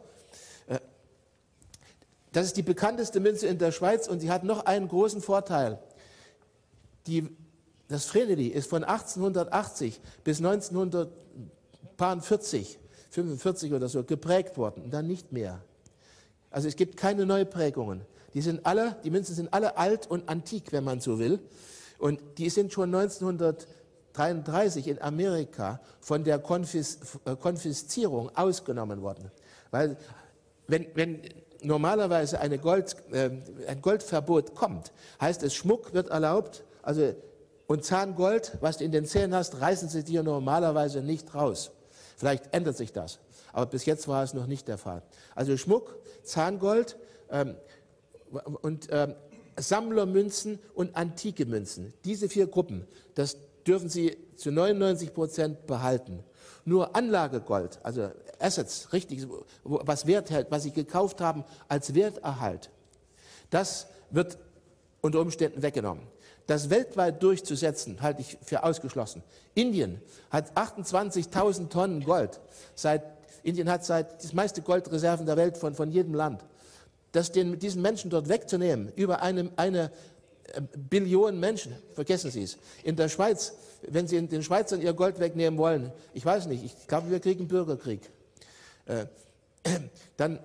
Das ist die bekannteste Münze in der Schweiz und sie hat noch einen großen Vorteil. Die, das Vreneli ist von achtzehnhundertachtzig bis neunzehnhundertvierzig, fünfundvierzig oder so geprägt worden und dann nicht mehr. Also es gibt keine Neuprägungen. Die sind alle, die Münzen sind alle alt und antik, wenn man so will. Und die sind schon neunzehnhundertdreiunddreißig in Amerika von der Konfis, äh, Konfiszierung ausgenommen worden. Weil wenn, wenn normalerweise eine Gold, äh, ein Goldverbot kommt, heißt es, Schmuck wird erlaubt, also und Zahngold, was du in den Zähnen hast, reißen sie dir normalerweise nicht raus. Vielleicht ändert sich das, aber bis jetzt war es noch nicht der Fall. Also Schmuck, Zahngold ähm, und ähm, Sammlermünzen und antike Münzen, diese vier Gruppen, das dürfen Sie zu neunundneunzig Prozent behalten. Nur Anlagegold, also Assets, richtig, was Wert hält, was Sie gekauft haben als Werterhalt, das wird unter Umständen weggenommen. Das weltweit durchzusetzen, halte ich für ausgeschlossen. Indien hat achtundzwanzigtausend Tonnen Gold. Seit, Indien hat seit die meiste Goldreserven der Welt von, von jedem Land. Das den, diesen Menschen dort wegzunehmen, über eine, eine Billion Menschen, vergessen Sie es. In der Schweiz, wenn Sie den Schweizern ihr Gold wegnehmen wollen, ich weiß nicht, ich glaube, wir kriegen Bürgerkrieg. Äh, dann,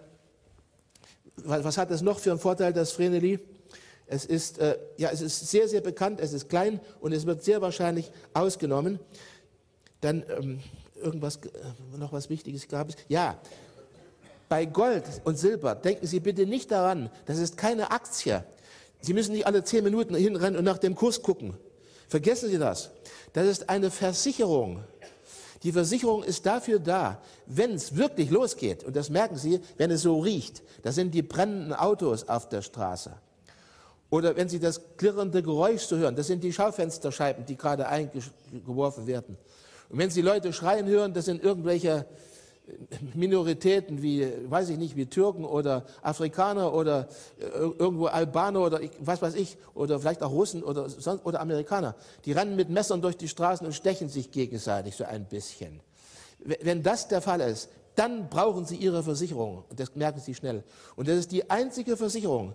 was hat es noch für einen Vorteil, das Vreneli? Es ist, äh, ja, es ist sehr, sehr bekannt, es ist klein und es wird sehr wahrscheinlich ausgenommen. Dann ähm, irgendwas, äh, noch was Wichtiges gab es. Ja, bei Gold und Silber denken Sie bitte nicht daran, das ist keine Aktie. Sie müssen nicht alle zehn Minuten hinrennen und nach dem Kurs gucken. Vergessen Sie das. Das ist eine Versicherung. Die Versicherung ist dafür da, wenn es wirklich losgeht, und das merken Sie, wenn es so riecht, das sind die brennenden Autos auf der Straße. Oder wenn Sie das klirrende Geräusch so hören, das sind die Schaufensterscheiben, die gerade eingeworfen werden. Und wenn Sie Leute schreien hören, das sind irgendwelche Minoritäten wie, weiß ich nicht, wie Türken oder Afrikaner oder irgendwo Albaner oder was weiß ich, oder vielleicht auch Russen oder, sonst, oder Amerikaner. Die rennen mit Messern durch die Straßen und stechen sich gegenseitig so ein bisschen. Wenn das der Fall ist, dann brauchen Sie Ihre Versicherung und das merken Sie schnell. Und das ist die einzige Versicherung,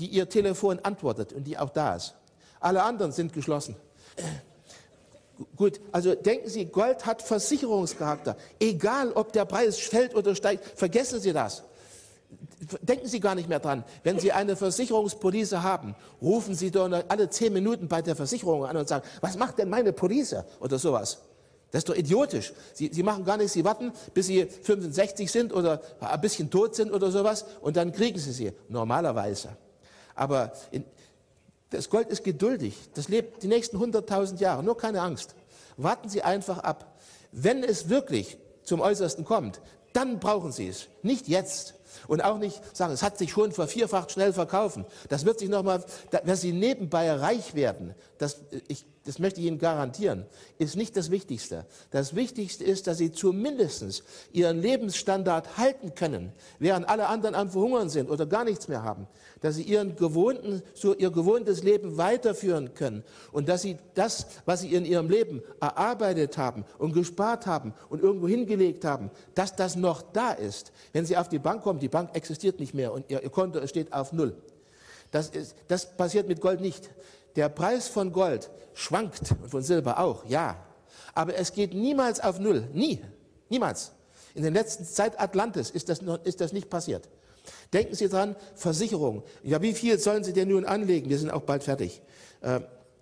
die Ihr Telefon antwortet und die auch da ist. Alle anderen sind geschlossen. Gut, also denken Sie, Gold hat Versicherungscharakter. Egal, ob der Preis fällt oder steigt, vergessen Sie das. Denken Sie gar nicht mehr dran. Wenn Sie eine Versicherungspolice haben, rufen Sie doch alle zehn Minuten bei der Versicherung an und sagen, was macht denn meine Police oder sowas. Das ist doch idiotisch. Sie, Sie machen gar nichts, Sie warten, bis Sie fünfundsechzig sind oder ein bisschen tot sind oder sowas und dann kriegen Sie sie, normalerweise. Aber in, das Gold ist geduldig, das lebt die nächsten hunderttausend Jahre, nur keine Angst. Warten Sie einfach ab. Wenn es wirklich zum Äußersten kommt, dann brauchen Sie es, nicht jetzt. Und auch nicht sagen, es hat sich schon vervierfacht schnell verkaufen. Das wird sich nochmal, wenn Sie nebenbei reich werden, das, ich, das möchte ich Ihnen garantieren, ist nicht das Wichtigste. Das Wichtigste ist, dass Sie zumindest Ihren Lebensstandard halten können, während alle anderen am Verhungern sind oder gar nichts mehr haben. Dass Sie Ihren gewohnten, so Ihr gewohntes Leben weiterführen können und dass Sie das, was Sie in Ihrem Leben erarbeitet haben und gespart haben und irgendwo hingelegt haben, dass das noch da ist. Wenn Sie auf die Bank kommen, die Bank existiert nicht mehr und Ihr, Ihr Konto steht auf Null. Das, ist, das passiert mit Gold nicht. Der Preis von Gold schwankt und von Silber auch, ja. Aber es geht niemals auf Null, nie, niemals. In der letzten Zeit Atlantis ist das, noch, ist das nicht passiert. Denken Sie dran, Versicherung. Ja, wie viel sollen Sie denn nun anlegen? Wir sind auch bald fertig. Äh,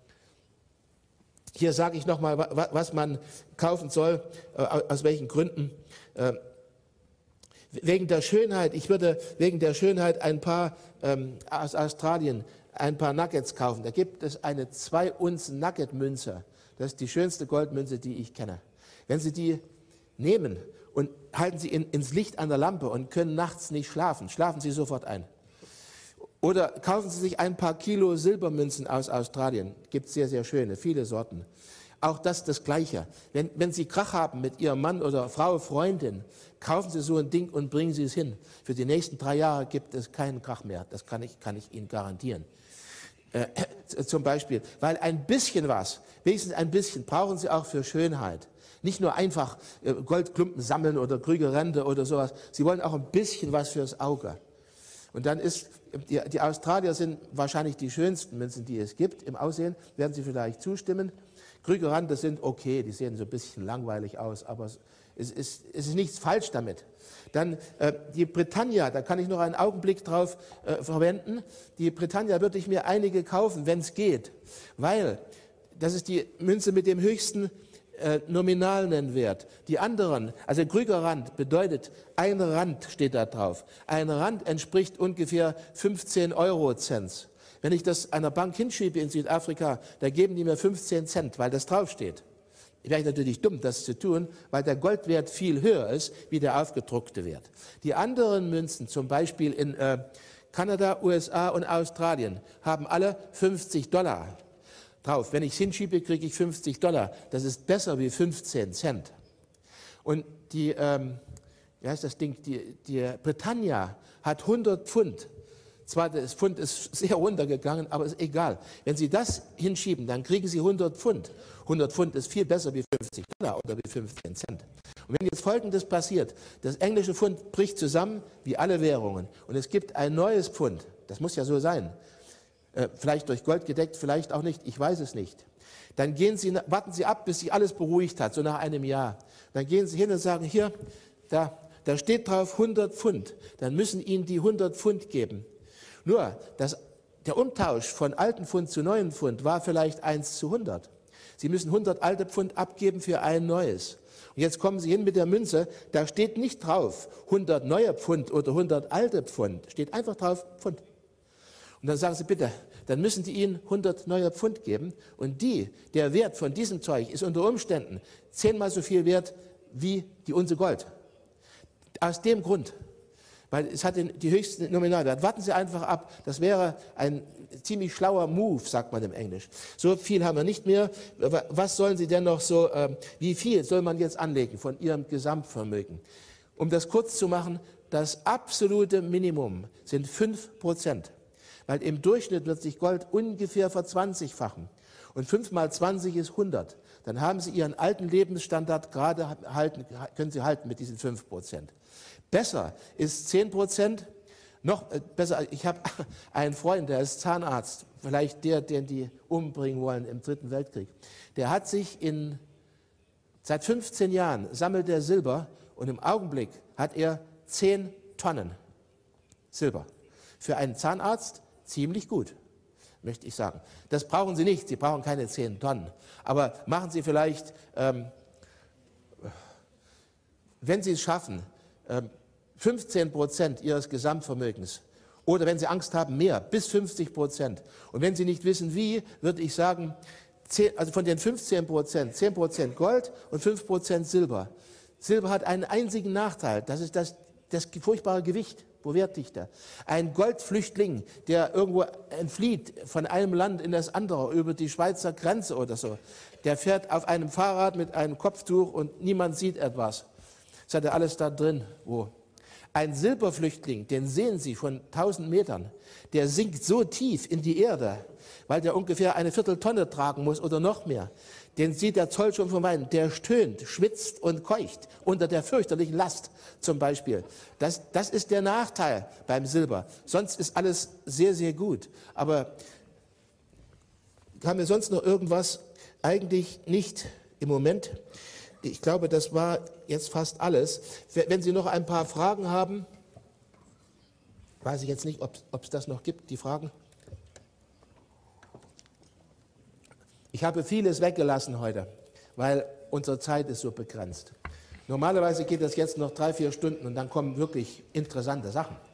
hier sage ich nochmal, was man kaufen soll, äh, aus welchen Gründen. Äh, wegen der Schönheit, ich würde wegen der Schönheit ein paar ähm, aus Australien ein paar Nuggets kaufen. Da gibt es eine zwei Unzen Nugget-Münze. Das ist die schönste Goldmünze, die ich kenne. Wenn Sie die nehmen und halten Sie in, ins Licht an der Lampe und können nachts nicht schlafen, schlafen Sie sofort ein. Oder kaufen Sie sich ein paar Kilo Silbermünzen aus Australien. Gibt sehr, sehr schöne, viele Sorten. Auch das das Gleiche. Wenn, wenn Sie Krach haben mit Ihrem Mann oder Frau, Freundin, kaufen Sie so ein Ding und bringen Sie es hin. Für die nächsten drei Jahre gibt es keinen Krach mehr. Das kann ich, kann ich Ihnen garantieren. Äh, zum Beispiel, weil ein bisschen was, wenigstens ein bisschen, brauchen Sie auch für Schönheit. Nicht nur einfach äh, Goldklumpen sammeln oder Krügerrente oder sowas. Sie wollen auch ein bisschen was fürs Auge. Und dann ist, die, die Australier sind wahrscheinlich die schönsten Münzen, die es gibt. Im Aussehen werden Sie vielleicht zustimmen. Krügerrente sind okay, die sehen so ein bisschen langweilig aus, aber es ist, es ist nichts falsch damit. Dann äh, die Britannia, da kann ich noch einen Augenblick drauf äh, verwenden. Die Britannia würde ich mir einige kaufen, wenn es geht, weil das ist die Münze mit dem höchsten äh, Nominalnennwert. Die anderen, also Krügerrand bedeutet, ein Rand steht da drauf. Ein Rand entspricht ungefähr fünfzehn Eurocents. Wenn ich das einer Bank hinschiebe in Südafrika, da geben die mir fünfzehn Cent, weil das draufsteht. Wäre ich natürlich dumm, das zu tun, weil der Goldwert viel höher ist, wie der aufgedruckte Wert. Die anderen Münzen, zum Beispiel in äh, Kanada, U S A und Australien, haben alle fünfzig Dollar drauf. Wenn ich es hinschiebe, kriege ich fünfzig Dollar. Das ist besser wie fünfzehn Cent. Und die, ähm, wie heißt das Ding, die, die Britannia hat hundert Pfund. Zwar, das Pfund ist sehr runtergegangen, aber ist egal. Wenn Sie das hinschieben, dann kriegen Sie hundert Pfund. hundert Pfund ist viel besser wie fünfzig Dollar oder wie fünfzehn Cent. Und wenn jetzt Folgendes passiert, das englische Pfund bricht zusammen, wie alle Währungen, und es gibt ein neues Pfund, das muss ja so sein, äh, vielleicht durch Gold gedeckt, vielleicht auch nicht, ich weiß es nicht. Dann gehen Sie, warten Sie ab, bis sich alles beruhigt hat, so nach einem Jahr. Dann gehen Sie hin und sagen, hier, da, da steht drauf hundert Pfund. Dann müssen Ihnen die hundert Pfund geben. Nur, das, der Umtausch von alten Pfund zu neuen Pfund war vielleicht eins zu hundert. Sie müssen hundert alte Pfund abgeben für ein neues. Und jetzt kommen Sie hin mit der Münze, da steht nicht drauf hundert neue Pfund oder hundert alte Pfund, steht einfach drauf Pfund. Und dann sagen Sie, bitte, dann müssen die Ihnen hundert neue Pfund geben. Und die, der Wert von diesem Zeug ist unter Umständen zehnmal so viel wert wie die Unze Gold. Aus dem Grund. Weil es hat den, die höchsten Nominalwert. Warten Sie einfach ab, das wäre ein ziemlich schlauer Move, sagt man im Englisch. So viel haben wir nicht mehr. Was sollen Sie denn noch so, äh, wie viel soll man jetzt anlegen von Ihrem Gesamtvermögen? Um das kurz zu machen, das absolute Minimum sind fünf Prozent. Weil im Durchschnitt wird sich Gold ungefähr verzwanzigfachen. Und fünf mal zwanzig ist hundert. Dann haben Sie Ihren alten Lebensstandard gerade halten, können Sie halten mit diesen fünf Prozent. Besser ist zehn Prozent, Noch äh, besser, ich habe einen Freund, der ist Zahnarzt, vielleicht der, den die umbringen wollen im Dritten Weltkrieg. Der hat sich in, seit fünfzehn Jahren sammelt er Silber und im Augenblick hat er zehn Tonnen Silber. Für einen Zahnarzt ziemlich gut, möchte ich sagen. Das brauchen Sie nicht, Sie brauchen keine zehn Tonnen. Aber machen Sie vielleicht, ähm, wenn Sie es schaffen, ähm, fünfzehn Prozent Ihres Gesamtvermögens oder wenn Sie Angst haben, mehr, bis fünfzig Prozent. Und wenn Sie nicht wissen, wie, würde ich sagen, zehn, also von den fünfzehn Prozent, zehn Prozent Gold und fünf Prozent Silber. Silber hat einen einzigen Nachteil, das ist das, das furchtbare Gewicht pro Wertdichte. Ein Goldflüchtling, der irgendwo entflieht von einem Land in das andere über die Schweizer Grenze oder so, der fährt auf einem Fahrrad mit einem Kopftuch und niemand sieht etwas. Das hat er alles da drin, wo. Ein Silberflüchtling, den sehen Sie von tausend Metern, der sinkt so tief in die Erde, weil der ungefähr eine Vierteltonne tragen muss oder noch mehr. Den sieht der Zoll schon von weitem, der stöhnt, schwitzt und keucht unter der fürchterlichen Last zum Beispiel. Das, das ist der Nachteil beim Silber. Sonst ist alles sehr, sehr gut. Aber haben wir sonst noch irgendwas? Eigentlich nicht im Moment. Ich glaube, das war jetzt fast alles. Wenn Sie noch ein paar Fragen haben, weiß ich jetzt nicht, ob es das noch gibt, die Fragen. Ich habe vieles weggelassen heute, weil unsere Zeit ist so begrenzt. Normalerweise geht das jetzt noch drei, vier Stunden und dann kommen wirklich interessante Sachen.